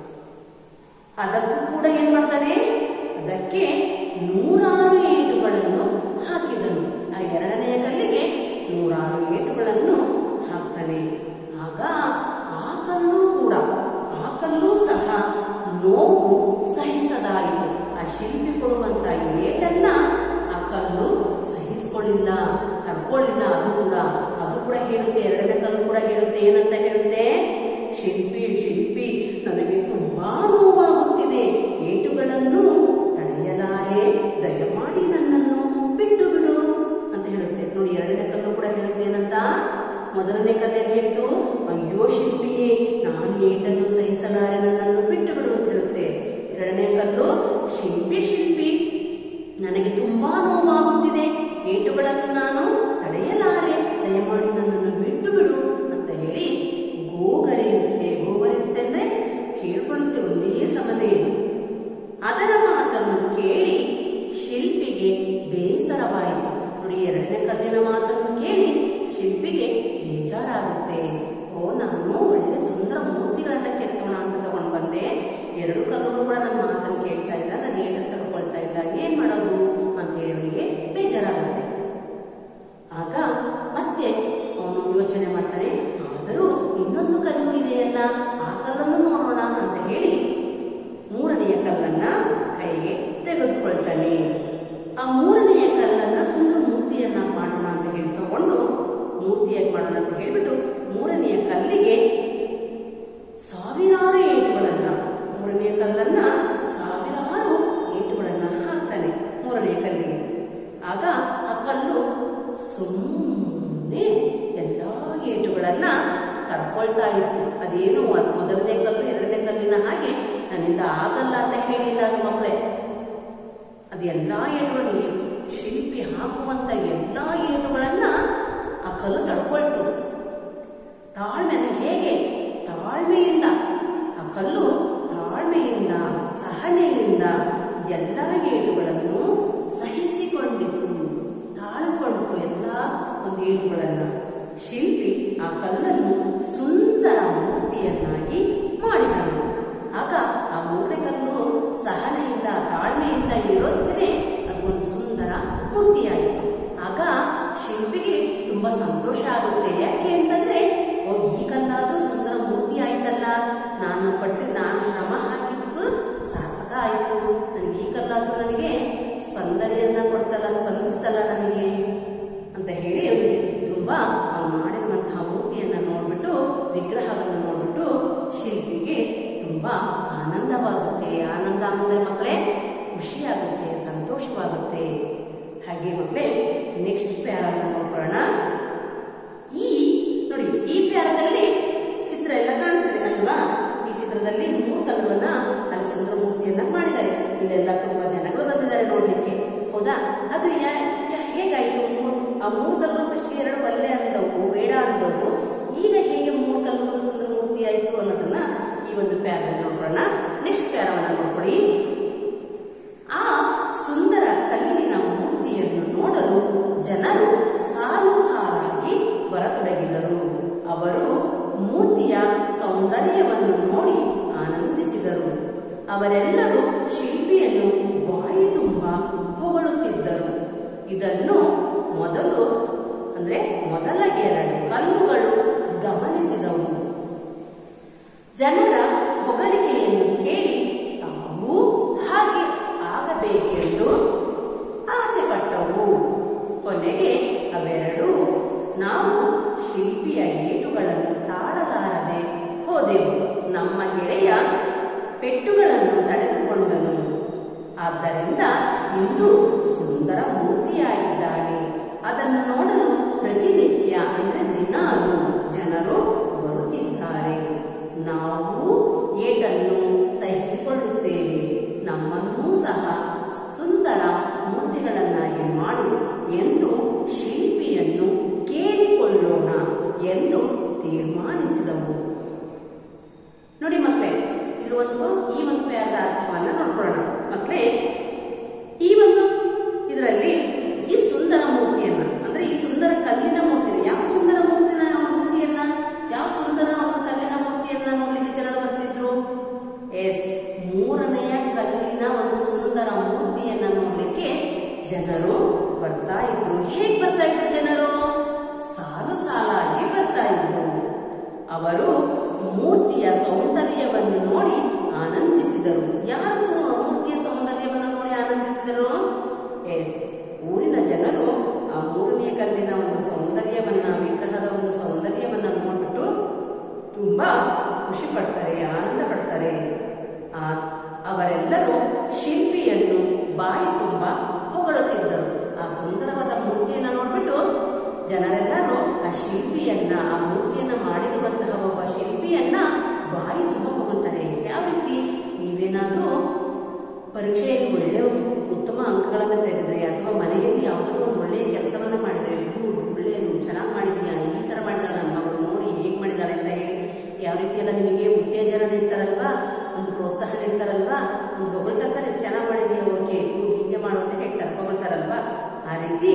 ಅದಕ್ಕೂ ಕೂಡ ಏನ್ ಮಾಡ್ತಾನೆ? ಅದಕ್ಕೆ ನೂರಾರು ಏಟುಗಳನ್ನು ಹಾಕಿದನು. ಆ ಎರಡನೆಯ ಕಲ್ಲಿಗೆ ನೂರಾರು ಏಟುಗಳನ್ನು ಹಾಕ್ತಾನೆ. ಆಗ ಆ ಕಲ್ಲು ಕೂಡ, ಆ ಕಲ್ಲು ಸಹ ನೋವು ಸಹಿಸದಾಯಿತು. ಆ ಶಿಲ್ಪಿ ಕೊಡುವಂತ ಏಟನ್ನ ಆ ಕಲ್ಲು ಸಹಿಸಿಕೊಳ್ಳಿಲ್ಲ, ತಡ್ಕೊಳ್ಳಿಲ್ಲ. ಅದು ಕೂಡ ಅದು ಕೂಡ ಹೇಳುತ್ತೆ, ಎರಡನೇ ಕಲ್ಲು ಕೂಡ ಹೇಳುತ್ತೆ. ಏನಂತ ಹೇಳುತ್ತೆ? ಶಿಲ್ಪಿ ಶಿಲ್ಪಿ ನನಗೆ ತುಂಬಾ ನೋವಾಗುತ್ತಿದೆ, ಏಟುಗಳನ್ನು ತಡೆಯಲಾರೆ, ದಯಮಾಡಿ ನನ್ನನ್ನು ಬಿಟ್ಟು ಬಿಡು ಅಂತ ಹೇಳುತ್ತೆ. ನೋಡಿ, ಎರಡನೇ ಕಲ್ಲು ಕೂಡ ಹೇಳುತ್ತೆ ಏನಂತ? ಮೊದಲನೇ ಕಲ್ಲು ಹೇಳ್ತು, ಅಯ್ಯೋ ಶಿಲ್ಪಿಯೇ, ನಾನು ಏಟನ್ನು ಸಹಿಸಲಾರೆ, ನನ್ನನ್ನು ಬಿಟ್ಟು ಬಿಡು ಅಂತ ಹೇಳುತ್ತೆ. ಎರಡನೇ ಕಲ್ಲು ಶಿಲ್ಪಿ ಶಿಲ್ಪಿ ನನಗೆ ತುಂಬಾ ನೋವಾಗುತ್ತಿದೆ, ಏಟುಗಳನ್ನು ನಾನು ತಡೆಯಲಾರೆ, ದಯಮಾಡಿ ನನ್ನನ್ನು ಬಿಟ್ಟು ಬಿಡು ಎರಡು ಕಲ್ಲುಗಳು ಕೂಡ ನನ್ನ ಮಾತನ್ನು ಕೇಳ್ತಾ ಇಲ್ಲ, ನಾನು ಏಟನ್ನು ತಡ್ಕೊಳ್ತಾ ಇಲ್ಲ, ಏನ್ ಮಾಡೋದು ಅಂತ ಹೇಳಿ ಅವನಿಗೆ ಬೇಜಾರಾಗುತ್ತೆ. ಆಗ ಮತ್ತೆ ಅವನು ಯೋಚನೆ ಮಾಡ್ತಾನೆ, ಆದರೂ ಇನ್ನೊಂದು ಕಲ್ಲು ಇದೆಯಲ್ಲ, ಆ ಕಲ್ಲನ್ನು ನೋಡೋಣ ಅಂತ ಹೇಳಿ ಮೂರನೆಯ ಕಲ್ಲನ್ನ ಕೈಗೆ ತೆಗೆದುಕೊಳ್ತಾನೆ. ಆ ಮೂರನೆಯ ಕಲ್ಲನ್ನ ಸುಂದರ ಮೂರ್ತಿಯನ್ನ ಮಾಡೋಣ ಅಂತ ಹೇಳಿ ತಗೊಂಡು ಮೂರ್ತಿಯಾಗಿ ಮಾಡೋಣ ಅಂತ ಹೇಳ್ಬಿಟ್ಟು ಮೂರನೆಯ ಕಲ್ಲಿಗೆ ಸಾವಿರಾರು ಏಟುಗಳನ್ನ ಮೂರನೆಯ ಕಲ್ಲನ್ನ ಸಾವಿರಾರು ಏಟುಗಳನ್ನ ಹಾಕ್ತಾನೆ ಮೂರನೆಯ ಕಲ್ಲಿಗೆ. ಆಗ ಆ ಕಲ್ಲು ಸುಮ್ಮನೆ ಎಲ್ಲಾ ಏಟುಗಳನ್ನ ತಡ್ಕೊಳ್ತಾ ಇತ್ತು. ಅದೇನು ಮೊದಲನೇ ಕಲ್ಲು ಎರಡನೇ ಕಲ್ಲಿನ ಹಾಗೆ ನನ್ನಿಂದ ಆಗಲ್ಲ ಅಂತ ಹೇಳಿಲ್ಲ ಅದು ಮಕ್ಕಳೇ. ಅದು ಎಲ್ಲಾ ಏಟುಗಳಿಗೆ ಶಿಲ್ಪಿ ಹಾಕುವಂತ ಎಲ್ಲಾ ಏಟುಗಳನ್ನ ಆ ಕಲ್ಲು ತಡ್ಕೊಳ್ತು. ತಾಳ್ಮೆ ಹೇಗೆ ತಾಳ್ಮೆಯಿಂದ ಆ ಕಲ್ಲು ತಾಳ್ಮೆಯಿಂದ ಸಹನೆಯಿಂದ ಎಲ್ಲ ಏಟುಗಳನ್ನು ಸಹಿಸಿಕೊಂಡಿತು, ತಾಳಿಕೊಂಡಿತು ಎಲ್ಲ ಒಂದು ಏಟುಗಳನ್ನ. ಶಿಲ್ಪಿ ಆ ಕಲ್ಲನ್ನು ಸುಂದರ ಮೂರ್ತಿಯನ್ನಾಗಿ ಮಾಡಿದನು. ಆಗ ಆ ಮೂರನೇ ಕಲ್ಲು ಸಹನೆಯಿಂದ ತಾಳ್ಮೆಯಿಂದ ಇರೋದಕ್ಕೆ ಅದು ಒಂದು ಸುಂದರ ಮೂರ್ತಿಯಾಯಿತು. ಆಗ ಶಿಲ್ಪಿಗೆ ತುಂಬಾ ಸಂತೋಷ ಆಗುತ್ತೆ. ಯಾಕೆ ಅಂತಂದ್ರೆ ಓ ಈ ಕಲ್ಲಾದ್ರೂ ಸುಂದರ ಮೂರ್ತಿ ಆಯ್ತಲ್ಲ, ನಾನು ಪಟ್ಟು ನಾನು ಶ್ರಮ ಹಾಕಿದ್ದಕ್ಕೂ ಸಾರ್ಥಕ ಆಯ್ತು, ನನಗೆ ಈ ಕಲ್ಲಾದ್ರೂ ನನಗೆ ಸ್ಪಂದನೆಯನ್ನ ಕೊಡ್ತಲ್ಲ, ಸ್ಪಂದಿಸ್ತಲ್ಲ ನನಗೆ ಅಂತ ಹೇಳಿ ಅವನಿಗೆ ತುಂಬಾ ಅವನು ಮಾಡಿರುವಂತಹ ಮೂರ್ತಿಯನ್ನ ನೋಡ್ಬಿಟ್ಟು ವಿಗ್ರಹವನ್ನು ನೋಡ್ಬಿಟ್ಟು ಶಿಲ್ಪಿಗೆ ತುಂಬಾ ಆನಂದವಾಗುತ್ತೆ. ಆನಂದ ಅಂದ್ರೆ ಮಕ್ಕಳೇ ಖುಷಿಯಾಗುತ್ತೆ, ಸಂತೋಷವಾಗುತ್ತೆ. ಹಾಗೆ ಮಕ್ಕಳೇ ನೆಕ್ಸ್ಟ್ ಪ್ಯಾರನ್ನ ನೋಡ್ಕೊಳ್ಳೋಣ. ಈ ನೋಡಿ ಈ ಪ್ಯಾರದಲ್ಲಿ ಚಿತ್ರ ಎಲ್ಲ ಕಾಣಿಸ್ತಿದೆ ಅಲ್ವಾ? ಈ ಚಿತ್ರದಲ್ಲಿ ಮೂರು ಕಲ್ಲುಗಳನ್ನ ಅಲ್ಲಿ ಸುಂದರ ಮೂರ್ತಿಯನ್ನ ಮಾಡಿದ್ದಾರೆ. ಇಲ್ಲೆಲ್ಲ ತುಂಬಾ ಜನಗಳು ಬಂದಿದ್ದಾರೆ ನೋಡ್ಲಿಕ್ಕೆ, ಹೌದಾ? ಅದು ಹೇಗಾಯ್ತು? ಆ ಮೂರು ಕಲ್ಲುಗಳು ಫಸ್ಟ್ ಎರಡು ಒಳ್ಳೆ ಅಂದವು, ಬೇಡ ಅಂದವು, ಈಗ ಹೇಗೆ ಮೂರು ಕಲ್ಲುಗಳು ಸುಂದರ ಮೂರ್ತಿ ಆಯ್ತು ಅನ್ನೋದನ್ನ ಈ ಒಂದು ಪ್ಯಾರದಲ್ಲಿ ನೋಡ್ಕೊಳ್ಳೋಣ. ನೆಕ್ಸ್ಟ್ ಪ್ಯಾರವನ್ನ ನೋಡ್ಕೊಳ್ಳಿ. ಆ ಸುಂದರ ಕಲ್ಲಿನ ಮೂರ್ತಿಯನ್ನು ನೋಡಲು ಜನರು ಸಾಲು ಸಾಲಾಗಿ ಬರತೊಡಗಿದರು. ಅವರು ಮೂರ್ತಿಯ ಸೌಂದರ್ಯವನ್ನು ನೋಡಿ ಆನಂದಿಸಿದರು. ಅವರೆಲ್ಲರೂ ಶಿಲ್ಪಿಯನ್ನು ಬಾಯಿ ತುಂಬ ಹೊಗಳುತ್ತಿದ್ದರು. ಇದನ್ನು ಮೊದಲು ಅಂದ್ರೆ ಮೊದಲ ಎರಡು ಕಲ್ಲುಗಳು ಗಮನಿಸಿದವು. ಜನರ ಹೊಗಳಿಕೆಯನ್ನು ಕೇಳಿ ತಾವು ಹಾಗೆ ಆಗಬೇಕೆಂದು ಆಸೆ ಪಟ್ಟವು. ಕೊನೆಗೆ ಅವೆರಡೂ ನಾವು ಶಿಲ್ಪಿಯ ಏಟುಗಳನ್ನು ತಾಳಲಾರದೆ ಹೋದೆವು. ನಮ್ಮ ಗೆಳೆಯ ಪೆಟ್ಟುಗಳನ್ನು ತಡೆದುಕೊಂಡನು. ಆದ್ದರಿಂದ ಇಂದು ಸುಂದರ ಮೂರ್ತಿಯಾಗಿದ್ದಾನೆ. ಅದನ್ನು ನೋಡಲು ಪ್ರತಿನಿತ್ಯ ಅಂದ್ರೆ ದಿನಾಲು ಜನರು ಬರುತ್ತಿದ್ದಾರೆ. ನಾವು ಏಟನ್ನು ಸಹಿಸಿಕೊಳ್ಳುತ್ತೇವೆ. ನಮ್ಮನ್ನೂ ಸಹ ಸುಂದರ ಮೂರ್ತಿಗಳನ್ನಾಗಿ ಮಾಡು ಎಂದು ಶಿಲ್ಪಿಯನ್ನು ಕೇಳಿಕೊಳ್ಳೋಣ ಎಂದು ತೀರ್ಮಾನಿಸಿದವು. ನೋಡಿ ಮಕ್ಕಳೇ, ಇದು ಒಂದು ಈ ಒಂದು ಪ್ಯಾರದ ಅರ್ಥವನ್ನ ನೋಡ್ಕೊಳ್ಳೋಣ. ಮಕ್ಕಳೇ, ಈ ಒಂದು ಇದರಲ್ಲಿ ಈ ಸುಂದರ ಮೂರ್ತಿಯನ್ನ ಅಂದ್ರೆ ಈ ಸುಂದರ ಕಲ್ಲಿನ ಮೂರ್ತಿನ ಯಾವ ಸುಂದರ ಮೂರ್ತಿನ ಮೂರ್ತಿಯನ್ನ ಯಾವ ಸುಂದರ ಒಂದು ಕಲ್ಲಿನ ಮೂರ್ತಿಯನ್ನ ನೋಡ್ಲಿಕ್ಕೆ ಜನರು ಬರ್ತಿದ್ರು? ಎಸ್, ಮೂರನೆಯ ಕಲ್ಲಿನ ಒಂದು ಸುಂದರ ಮೂರ್ತಿಯನ್ನ ನೋಡ್ಲಿಕ್ಕೆ ಜನರು ಬರ್ತಾ ಇದ್ರು. ಹೇಗ್ ಬರ್ತಾ ಇದ್ರು ಜನರು? ಸಾಲು ಸಾಲಾಗಿ ಬರ್ತಾ ಇದ್ರು. ಅವರು ಮೂರ್ತಿಯ ಸೌಂದರ್ಯವನ್ನು ನೋಡಿ ಆನಂದಿಸಿದರು. ಯಾರು ಮೂರ್ತಿಯ ಸೌಂದರ್ಯವನ್ನು ನೋಡಿ ಆನಂದಿಸಿದರು? ಎಸ್, ಊರಿನ ಜನರು ಆ ಮೂರನೆಯ ಕಲ್ಲಿನ ಒಂದು ಸೌಂದರ್ಯವನ್ನ, ವಿಗ್ರಹದ ಒಂದು ಸೌಂದರ್ಯವನ್ನ ನೋಡ್ಬಿಟ್ಟು ತುಂಬಾ ಖುಷಿ ಪಡ್ತಾರೆ, ಆನಂದ ಪಡ್ತಾರೆ. ಆ ಅವರೆಲ್ಲರೂ ಶಿಲ್ಪಿಯನ್ನು ಬಾಯಿ ತುಂಬಾ ಹೊಗಳುತ್ತಿದ್ದರು. ಆ ಸುಂದರವಾದ ಮೂರ್ತಿಯನ್ನ ನೋಡ್ಬಿಟ್ಟು ಜನರೆಲ್ಲರೂ ಆ ಶಿಲ್ಪಿಯನ್ನ, ಆ ಮೂರ್ತಿಯನ್ನ ಮಾಡಿರುವಂತಹ ಒಬ್ಬ ಶಿಲ್ಪಿಯನ್ನ ಬಾಯಿ ತುಂಬಾ ಹೊಗಳ್ತಾರೆ. ಯಾವ ರೀತಿ? ನೀವೇನಾದ್ರೂ ಪರೀಕ್ಷೆಯಲ್ಲಿ ಒಳ್ಳೆ ಉತ್ತಮ ಅಂಕಗಳನ್ನು ತೆಗೆದ್ರೆ ಅಥವಾ ಮನೆಯಲ್ಲಿ ಯಾವುದಾದ್ರು ಒಂದು ಒಳ್ಳೆಯ ಕೆಲಸವನ್ನ ಮಾಡಿದ್ರೆ, ಒಳ್ಳೆಯದು ಚೆನ್ನಾಗಿ ಮಾಡಿದೀಯಾ, ಈ ತರ ಮಾಡಿದಾಳೆ ನನ್ನ ಮಗಳು, ನೋಡಿ ಹೇಗ್ ಮಾಡಿದಾಳೆ ಅಂತ ಹೇಳಿ ಯಾವ ರೀತಿ ಎಲ್ಲ ನಿಮಗೆ ಉತ್ತೇಜನ ನೀಡ್ತಾರಲ್ವಾ, ಒಂದು ಪ್ರೋತ್ಸಾಹ ನೀಡ್ತಾರಲ್ವಾ, ಒಂದು ಹೊಗಳ್ತಾರೆ, ಚೆನ್ನಾಗಿ ಮಾಡಿದೀಯಾ, ಓಕೆ ಹೀಗೆ ಮಾಡು ಅಂತ ಹೇಳ್ತಾರೆ, ಹೊಗಳ್ತಾರಲ್ವಾ. ಆ ರೀತಿ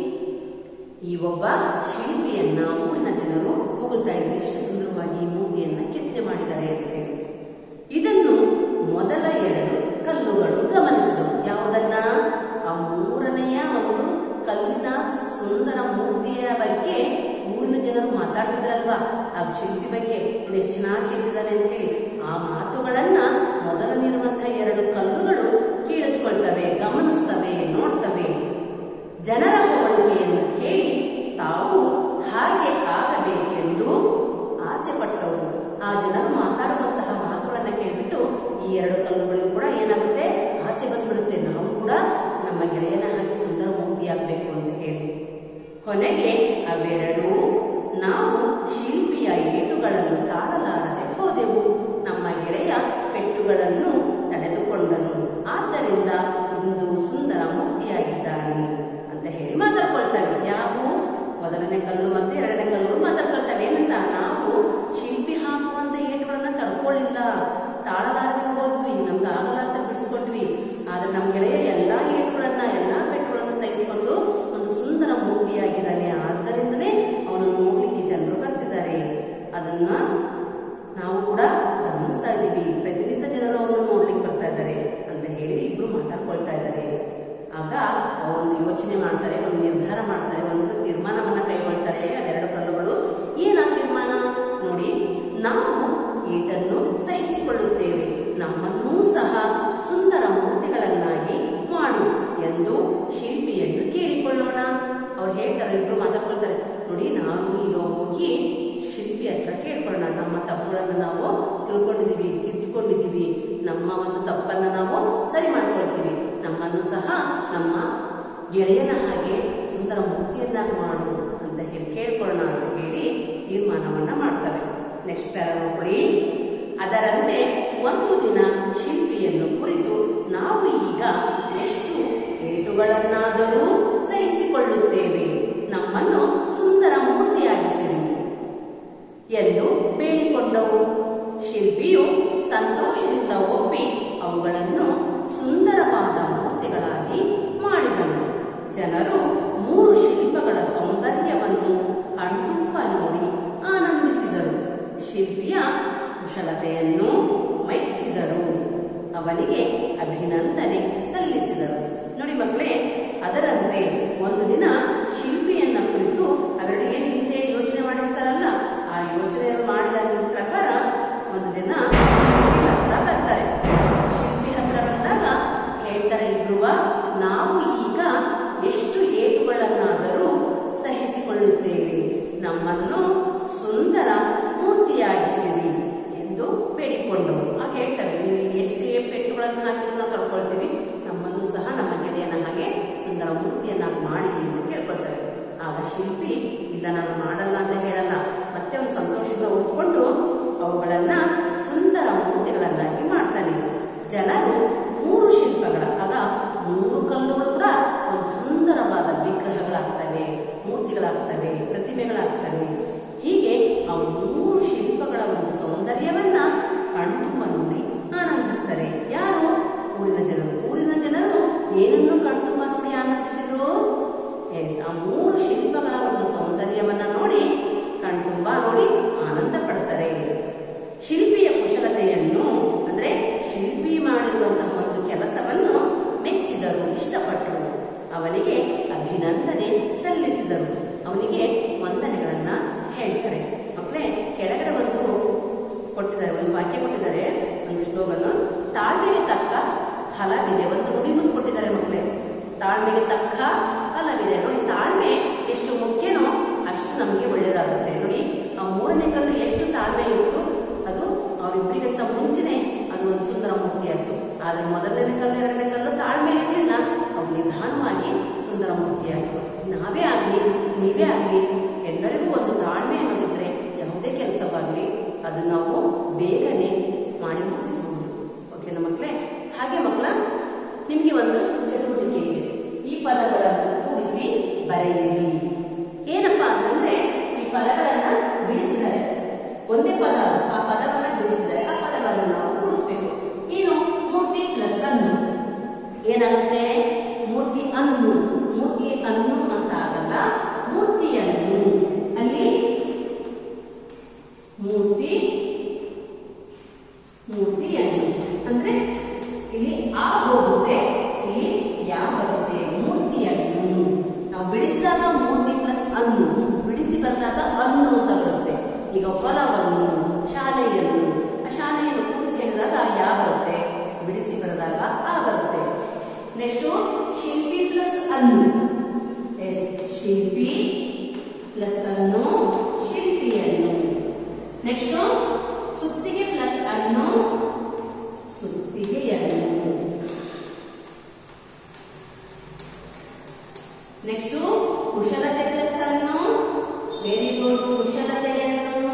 ಈ ಒಬ್ಬ ಶಿಲ್ಪಿಯನ್ನ ಊರಿನ ಜನರು ಹೊಗಳ್ತಾ ಇದ್ರು, ಎಷ್ಟು ಸುಂದರವಾಗಿ ಮೂರ್ತಿಯನ್ನ ಕೆತ್ತನೆ ಮಾಡಿದ್ದಾರೆ ಅಂತ ಹೇಳಿ. ಇದನ್ನು ಮೊದಲ ಎರಡು ಕಲ್ಲುಗಳು ಗಮನಿಸಿದವು. ಯಾವುದನ್ನ? ಆ ಮೂರನೆಯ ಒಂದು ಕಲ್ಲಿನ ಸುಂದರ ಮೂರ್ತಿಯ ಬಗ್ಗೆ ಊರಿನ ಜನರು ಮಾತಾಡ್ತಿದ್ರಲ್ವಾ, ಆ ಶಿಲ್ಪಿ ಬಗ್ಗೆ ಎಷ್ಟು ಚೆನ್ನಾಗಿ ಕೆತ್ತಿದ್ದಾನೆ ಅಂತ ಹೇಳಿ. ಆ ಮಾತುಗಳನ್ನ ಮೊದಲನಿರುವಂತಹ ಎರಡು ಕಲ್ಲುಗಳು ಕೇಳಿಸ್ಕೊಳ್ತವೆ, ಗಮನಿಸ್ತವೆ, ನೋಡ್ತವೆ. ಜನರ ಹೊಗಳಿಕೆಯನ್ನು ಕೇಳಿ ತಾವು ಹಾಗೆ ಆಗಬೇಕೆಂದು ಆಸೆ ಪಟ್ಟವು. ಆ ಜನರು ಮಾತಾಡುವಂತಹ ಮಾತುಗಳನ್ನ ಕೇಳಿಬಿಟ್ಟು ಈ ಎರಡು ಕಲ್ಲುಗಳಿಗೂ ಕೂಡ ಏನಾಗುತ್ತೆ, ಆಸೆ ಬಂದ್ಬಿಡುತ್ತೆ, ನಾವು ಕೂಡ ನಮ್ಮ ಗೆಳೆಯನ ಹಾಗೆ ಸುಂದರ ಮೂರ್ತಿಯಾಗಬೇಕು ಅಂತ ಹೇಳಿ. ಕೊನೆಗೆ ಅವೆರಡೂ ನಾವು ಶಿಲ್ಪಿಯ ಏಟುಗಳನ್ನು ತಾಳಲಾರದೆ ಹೋದೆವು. ನಮ್ಮ ಗೆಳೆಯ ಪೆಟ್ಟುಗಳನ್ನು ತಡೆದುಕೊಂಡನು, ಆದ್ದರಿಂದ ಇಂದು ಸುಂದರ ಮೂರ್ತಿಯಾಗಿದ್ದಾನೆ ಅಂತ ಹೇಳಿ ಮಾತಾಡ್ಕೊಳ್ತವೆ. ಯಾವ ಮೊದಲನೇ ಕಲ್ಲು ಮತ್ತು ಎರಡನೇ ಕಲ್ಲು ಮಾತಾಡ್ಕೊಳ್ತವೆ. ಏನಂತ? ನಾವು ಶಿಲ್ಪಿ ಹಾಕುವಂತ ಏಟುಗಳನ್ನ ತಡ್ಕೊಳ್ಳಿಲ್ಲ, ತಾಳಲಾರದೆ ಹೋದ್ವಿ, ನಮ್ಗೆ ಆಗಲಾರ್ದ ಬಿಡಿಸ್ಕೊಂಡ್ವಿ. ಆದ್ರೆ ನಮ್ಮ ಗೆಳೆಯ ಎಲ್ಲಾ ಏಟುಗಳನ್ನ ಎಲ್ಲಾ ಪೆಟ್ಟುಗಳನ್ನ ಸಹಿಸಿಕೊಂಡು ಒಂದು ಸುಂದರ ಮೂರ್ತಿಯಾಗಿದ್ದಾನೆ. ಆದ್ದರಿಂದಲೇ ಅವನನ್ನು ನೋಡ್ಲಿಕ್ಕೆ ಜನರು ಬರ್ತಿದ್ದಾರೆ. ಅದನ್ನ ನಾವು ಕೂಡ ಗಮನಿಸ್ತಾ ಇದ್ದೀವಿ. ಪ್ರತಿನಿತ್ಯ ಜನರು ಅವರನ್ನು ನೋಡ್ಲಿಕ್ಕೆ ಬರ್ತಾ ಇದ್ದಾರೆ ಅಂತ ಹೇಳಿ ಇಬ್ರು ಮಾತಾಡ್ಕೊಳ್ತಾ ಇದ್ದಾರೆ. ಆಗ ಒಂದು ಯೋಚನೆ ಮಾಡ್ತಾರೆ, ಒಂದು ನಿರ್ಧಾರ ಮಾಡ್ತಾರೆ, ಒಂದು ತೀರ್ಮಾನವನ್ನ ಕೈಗೊಳ್ತಾರೆ ಅವೆರಡು ಕಲ್ಲುಗಳು. ಏನ ತೀರ್ಮಾನ ನೋಡಿ? ನಾವು ಏಟನ್ನು ಸಹಿಸಿಕೊಳ್ಳುತ್ತೇವೆ, ನಮ್ಮನ್ನೂ ಸಹ ಸುಂದರ ಮೂರ್ತಿಗಳನ್ನಾಗಿ ಮಾಡು ಎಂದು ಶಿಲ್ಪಿಯನ್ನು ಕೇಳಿಕೊಳ್ಳೋಣ. ಅವ್ರು ಹೇಳ್ತಾರೆ, ಇಬ್ರು ಮಾತಾಡ್ಕೊಳ್ತಾರೆ. ನೋಡಿ, ನಾವು ಈಗ ಹೋಗಿ ಶಿಲ್ಪಿ ಹತ್ರ ಕೇಳ್ಕೊಳ್ಳೋಣ. ನಮ್ಮ ತಪ್ಪುಗಳನ್ನು ನಾವು ತಿಳ್ಕೊಂಡಿದೀವಿ, ತಿದ್ದುಕೊಂಡಿದೀವಿ, ನಮ್ಮ ಒಂದು ತಪ್ಪನ್ನ ನಾವು ಸರಿ ಮಾಡ್ಕೊಳ್ತೀವಿ, ನಮ್ಮನ್ನು ಸಹ ನಮ್ಮ ಗೆಳೆಯನ ಹಾಗೆ ಸುಂದರ ಮೂರ್ತಿಯನ್ನಾಗಿ ಮಾಡು ಅಂತ ಹೇಳಿ ಕೇಳ್ಕೊಳ್ಳೋಣ ಅಂತ ಹೇಳಿ ತೀರ್ಮಾನವನ್ನ ಮಾಡ್ತವೆ. ನೆಕ್ಸ್ಟ್ ಪ್ಯಾರಾ ನೋಡ್ಕೊಳ್ಳಿ. ಅದರಂತೆ ಒಂದು ದಿನ ಶಿಲ್ಪಿಯನ್ನು ಕುರಿತು ನಾವು ಈಗ ಎಷ್ಟು ಏಟುಗಳನ್ನಾದರೂ ಸಹಿಸಿಕೊಳ್ಳುತ್ತೇವೆ, ನಮ್ಮನ್ನು ಸುಂದರ ಮೂರ್ತಿಯಾಗಿಸಿರಿ ಎಂದು ಬೇಡಿಕೊಂಡವು. ಶಿಲ್ಪಿಯು ಸಂತೋಷದಿಂದ ಒಪ್ಪಿ ಅವುಗಳನ್ನು ಸುಂದರವಾದ ಮೂರ್ತಿಗಳಾಗಿ ಮಾಡಿದನು. ಜನರು ಮೂರು ಶಿಲ್ಪಗಳ ಸೌಂದರ್ಯವನ್ನು ಕಣ್ತುಂಬ ನೋಡಿ ಆನಂದಿಸಿದರು. ಶಿಲ್ಪಿಯ ಕುಶಲತೆಯನ್ನು ಮೆಚ್ಚಿದರು, ಅವನಿಗೆ ಅಭಿನಂದನೆ ಸಲ್ಲಿಸಿದರು. ನೋಡಿ ಮಕ್ಕಳೇ, ಅದರಂತೆ ಒಂದು ದಿನ ಶಿಲ್ಪಿಯನ್ನ ಕುರಿತು ಅವೆರಡು ಏನು ಹಿಂದೆ ಯೋಚನೆ ಮಾಡಿರ್ತಾರಲ್ಲ, ಆ ಯೋಚನೆ ಮಾಡಿದ ಪ್ರಕಾರ ಒಂದು ದಿನ ಶಿಲ್ಪಿ ಹತ್ರ ಬರ್ತಾರೆ. ಶಿಲ್ಪಿ ಹತ್ರ ಬಂದಾಗ ಹೇಳ್ತಾರೆ ಇಬ್ರು, ನಾವು ಈಗ ಎಷ್ಟು ಏಟುಗಳನ್ನಾದರೂ ಸಹಿಸಿಕೊಳ್ಳುತ್ತೇವೆ, ನಮ್ಮನ್ನು ಸುಂದರ ಮೂರ್ತಿಯಾಗಿಸಿರಿ ಎಂದು ಬೇಡಿಕೊಂಡವು. ಆ ಹೇಳ್ತಾರೆ, ನೀವು ಎಷ್ಟು ಪೆಟ್ಟುಗಳನ್ನು ಹಾಕಿದ್ರು ನಾವು ತಡ್ಕೊಳ್ತೀವಿ, ನಮ್ಮನ್ನು ಸಹ ನಮ್ಮ ಗೆಳೆಯನ ಹಾಗೆ ಸುಂದರ ಮೂರ್ತಿಯನ್ನಾಗಿ ಮಾಡಿ ಅಂತ ಕೇಳ್ಕೊಳ್ತಾರೆ. ಆಗ ಶಿಲ್ಪಿ ಇಲ್ಲ, ನಾನು ಮಾಡಲ್ಲ ಅಂತ ಹೇಳಲ್ಲ, ಮತ್ತೆ ಒಂದು ಸಂತೋಷದಿಂದ ಒಪ್ಪಿಕೊಂಡು ಅವುಗಳನ್ನ ಸುಂದರ ಮೂರ್ತಿಗಳನ್ನಾಗಿ ಮಾಡ್ತಾನೆ. ಜನರು ಮೂರು ಶಿಲ್ಪಗಳ, ಆಗ ಮೂರು ಕಲ್ಲುಗಳು ಕೂಡ ಒಂದು ಸುಂದರವಾದ ವಿಗ್ರಹಗಳಾಗ್ತವೆ, ಮೂರ್ತಿಗಳಾಗ್ತವೆ, ಪ್ರತಿಮೆಗಳಾಗ್ತವೆ. ಹೀಗೆ ಆ ಮೂರು ಶಿಲ್ಪಗಳ ಒಂದು ಸೌಂದರ್ಯವನ್ನ ಕಣ್ತುಂಬ ನೋಡಿ ಆನಂದಿಸ್ತಾರೆ. ಯಾರು? ಊರಿನ ಜನರು. ಊರಿನ ಜನರು ಏನನ್ನು ಕಣ್ತುಂಬ ನೋಡಿ ಆನಂದಿಸಿದ್ರು? ಎಸ್, ಆ ಮೂರು ಶಿಲ್ಪಗಳ ಒಂದು ಸೌಂದರ್ಯವನ್ನ ನೋಡಿ ಕಣ್ತುಂಬ ನೋಡಿ ಆನಂದ ಪಡ್ತಾರೆ. ಶಿಲ್ಪಿಯ ಕುಶಲತೆಯನ್ನು ಅಂದ್ರೆ ಶಿಲ್ಪಿ ಮಾಡಿರುವಂತಹ ಒಂದು ಕೆಲಸವನ್ನು ಮೆಚ್ಚಿದರು, ಇಷ್ಟಪಟ್ಟರು, ಅವನಿಗೆ ಅಭಿನಂದನೆ ಸಲ್ಲಿಸಿದರು, ಅವನಿಗೆ ವಂದನೆಗಳನ್ನ ಹೇಳ್ತಾರೆ. ಮಕ್ಕಳೇ, ಕೆಳಗಡೆ ಒಂದು ಕೊಟ್ಟಿದ್ದಾರೆ, ಒಂದು ವಾಕ್ಯ ಕೊಟ್ಟಿದ್ದಾರೆ, ಒಂದು ಶ್ಲೋಗನ. ತಾಳ್ಮೆಗೆ ತಕ್ಕ ಫಲವಿದೆ. ಒಂದು ನುಡಿ ಮುಂದೆ ಕೊಟ್ಟಿದ್ದಾರೆ ಮಕ್ಕಳೇ, ತಾಳ್ಮೆಗೆ ತಕ್ಕ ಫಲವಿದೆ. ನೋಡಿ, ತಾಳ್ಮೆ ಎಷ್ಟು ಮುಖ್ಯನೋ ಅಷ್ಟು ನಮಗೆ ಒಳ್ಳೇದಾಗುತ್ತೆ. ನೋಡಿ, ಆ ಮೂರನೇ ಕಲ್ಲು ಎಷ್ಟು ತಾಳ್ಮೆ ಇತ್ತು, ಅದು ಅವರಿಬ್ಬರಿಗಿಂತ ಮುಂಚೆನೆ ಅದು ಒಂದು ಸುಂದರ ಮೂರ್ತಿ ಆಯಿತು. ಆದ್ರೆ ಮೊದಲನೇ ಕಲ್ಲು ಎರಡನೇ ಕಲ್ಲು ತಾಳ್ಮೆ ಇರಲಿಲ್ಲ, ಅವು ನಿಧಾನವಾಗಿ ಸುಂದರ ಮೂರ್ತಿ ಆಯಿತು. ನಾವೇ ಆಗ್ಲಿ, ನೀವೇ ಆಗ್ಲಿ, ಎಲ್ಲರಿಗೂ ಒಂದು ತಾಳ್ಮೆ ಅನ್ನೋದಿದ್ರೆ ಯಾವುದೇ ಕೆಲಸವಾಗ್ಲಿ ಅದು ನಾವು ಬೇಗನೆ ಮಾಡಿ ಮುಗಿಸಬಹುದು. ಓಕೆನಾ ಮಕ್ಕಳೇ? ಹಾಗೆ ಮಕ್ಕಳ, ನಿಮ್ಗೆ ಒಂದು ಚಟುವಟಿಕೆ ಇದೆ. ಈ ಪದಗಳನ್ನು ಕೂಡಿಸಿ ಬರೆಯಿರಿ. ಏನಪ್ಪಾ ಅಂತಂದ್ರೆ, ಈ ಪದಗಳನ್ನ ಬಿಡಿಸಿದರೆ ಒಂದೇ ಪದ, ಆ ಪದವನ್ನ ಬಿಡಿಸಿದರೆ ಆ ಪದಗಳನ್ನು ನಾವು ಕೂಡಿಸ್ಬೇಕು. ಏನು? ಮೂರ್ತಿ ಪ್ಲಸ್ ಅನ್ನು ಏನಾಗುತ್ತೆ? ಮೂರ್ತಿ ಅನ್ನು. ಮೂರ್ತಿ ಅನ್ನು ಅಂತ ಆಗಲ್ಲ, ಮೂರ್ತಿಯನ್ನು. ಅಲ್ಲಿ ಮೂರ್ತಿ ಮೂರ್ತಿಯನ್ನು ಅಂದ್ರೆ ಹೊಲವನ್ನು, ಶಾಲೆಯನ್ನು. ಆ ಶಾಲೆಯನ್ನು ಕೂರಿಸಿ ಹೇಳಿದಾಗ ಯಾ ಬರುತ್ತೆ, ಬಿಡಿಸಿ ಬರೆದಾಗ ಆ ಬರುತ್ತೆ. ನೆಕ್ಸ್ಟ್ ಶಿಲ್ಪಿ ಪ್ಲಸ್ ಅನ್ನು. ಎಸ್, ಶಿಲ್ಪಿ ಪ್ಲಸ್ ಅನ್ನು, ಶಿಲ್ಪಿಯನ್ನು. ನೆಕ್ಸ್ಟ್ ಸುತ್ತಿಗೆ ಪ್ಲಸ್ ಅನ್ನು, ಸುತ್ತಿಗೆಯನ್ನು. ನೆಕ್ಸ್ಟ್ ಕುಶಲತೆ ಪ್ಲಸ್ ಅನ್ನು, ವೆರಿ ಗುಡ್, ಕುಶಲತೆಯನ್ನು.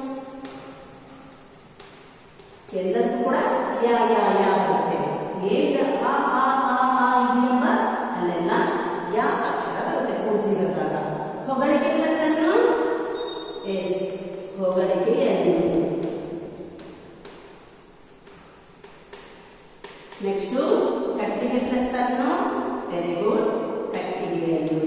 ಎಲ್ಲದೂ ಕೂಡ ಯಾ ಯಾ ಯಾ ಬರುತ್ತೆ. ಹೇಳಿದ ಆ ಆ ಆ ಆ ಇದೆಯಲ್ಲ ಅಲ್ಲೆಲ್ಲ ಯಾ ಅಕ್ಷರ ಬರುತ್ತೆ ಕೂಡಿಸಿ ಬರೆದಾಗ. ಹೊಗಳಿಕೆ ಪ್ಲಸ್ ಅನ್ನು, ಎಸ್, ಹೊಗಳಿಕೆಯನ್ನು. ನೆಕ್ಸ್ಟ್ ಕಟ್ಟಿಗೆ ಪ್ಲಸ್ ಅನ್ನು, ವೆರಿ ಗುಡ್, ಕಟ್ಟಿಗೆಯನ್ನು.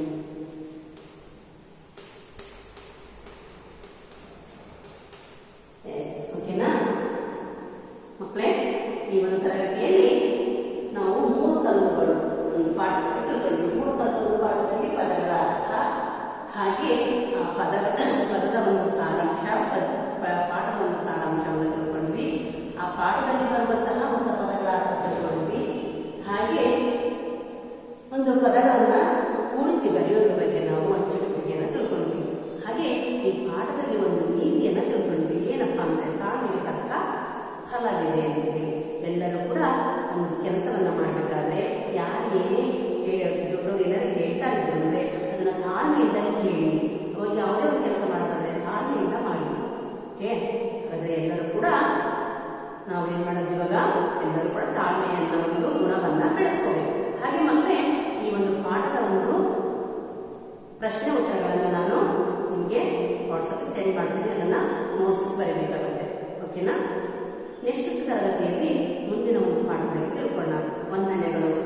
ಎಸ್, ಓಕೆನಾ ಮಕ್ಕಳೇ? ಈ ಒಂದು ತರಗತಿಯಲ್ಲಿ ನಾವು ಮೂರು ಕಲ್ಲುಗಳು ಒಂದು ಪಾಠದಲ್ಲಿ ತಿಳ್ಕೊಂಡ್ವಿ. ಮೂರು ಕಲ್ಲುಗಳು ಪಾಠದಲ್ಲಿ ಪದಗಳ ಅರ್ಥ, ಹಾಗೆ ಆ ಪದದ ಪದದ ಒಂದು ಸಾರಾಂಶ, ಪಾಠದ ಒಂದು ಸಾರಾಂಶವನ್ನು ತಿಳ್ಕೊಂಡ್ವಿ. ಆ ಪಾಠದಲ್ಲಿ ಬರುವಂತಹ ಹೊಸ ಪದಗಳ ಅರ್ಥ ತಿಳ್ಕೊಂಡ್ವಿ. ಹಾಗೆ ಒಂದು ಪದಗಳನ್ನ ಕೂಡಿಸಿ ಬರೆಯೋದ್ರ ಬಗ್ಗೆ ನಾವು ಒಂದು ಚಟುವಟಿಕೆಯನ್ನು ತಿಳ್ಕೊಂಡ್ವಿ. ಹಾಗೆ ಈ ಪಾಠದಲ್ಲಿ ಒಂದು ನೀತಿಯನ್ನ ತಿಳ್ಕೊಂಡ್ವಿ. ಏನಪ್ಪಾ ಅಂದ್ರೆ ತಾಳ್ಮೆಗೆ ತಕ್ಕ ಫಲವಿದೆ ಅಂತ ಹೇಳಿ. ಎಲ್ಲರೂ ಕೂಡ ಒಂದು ಕೆಲಸವನ್ನ ಮಾಡಬೇಕಾದ್ರೆ ಯಾರು ಏನೇ ದೊಡ್ಡವರು ಏನಾದ್ರು ಹೇಳ್ತಾ ಇದ್ರು ಅಂದ್ರೆ ಅದನ್ನ ತಾಳ್ಮೆಯಿಂದ ಕೇಳಿ. ಅವಾಗ ಯಾವುದೇ ಒಂದು ಕೆಲಸ ಮಾಡೋದಾದ್ರೆ ತಾಳ್ಮೆಯಿಂದ ಮಾಡಿ. ಓಕೆ, ಹಾಗಾದ್ರೆ ಎಲ್ಲರೂ ಕೂಡ ನಾವು ಏನ್ ಮಾಡೋದು ಇವಾಗ, ಎಲ್ಲರೂ ಕೂಡ ತಾಳ್ಮೆಯನ್ನ ಒಂದು ಗುಣವನ್ನ ಬೆಳೆಸ್ಕೋಬೇಕು. ಹಾಗೆ ಮತ್ತೆ ಈ ಒಂದು ಪಾಠದ ಒಂದು ಪ್ರಶ್ನೆ ಉತ್ತರಗಳನ್ನು ನಾನು ನಿಮಗೆ ವಾಟ್ಸಪ್ ಸೆಂಡ್ ಮಾಡ್ತೀನಿ. ಅದನ್ನ ನೋಟ್ಸ್ ಬರೀಬೇಕಾಗುತ್ತೆ. ಓಕೆನಾ? ನೆಕ್ಸ್ಟ್ ತರಗತಿಯಲ್ಲಿ ಮುಂದಿನ ಒಂದು ಪಾಠದ ಬಗ್ಗೆ ತಿಳ್ಕೊಳ್ಳೋಣ. ವಂದನೆಗಳು.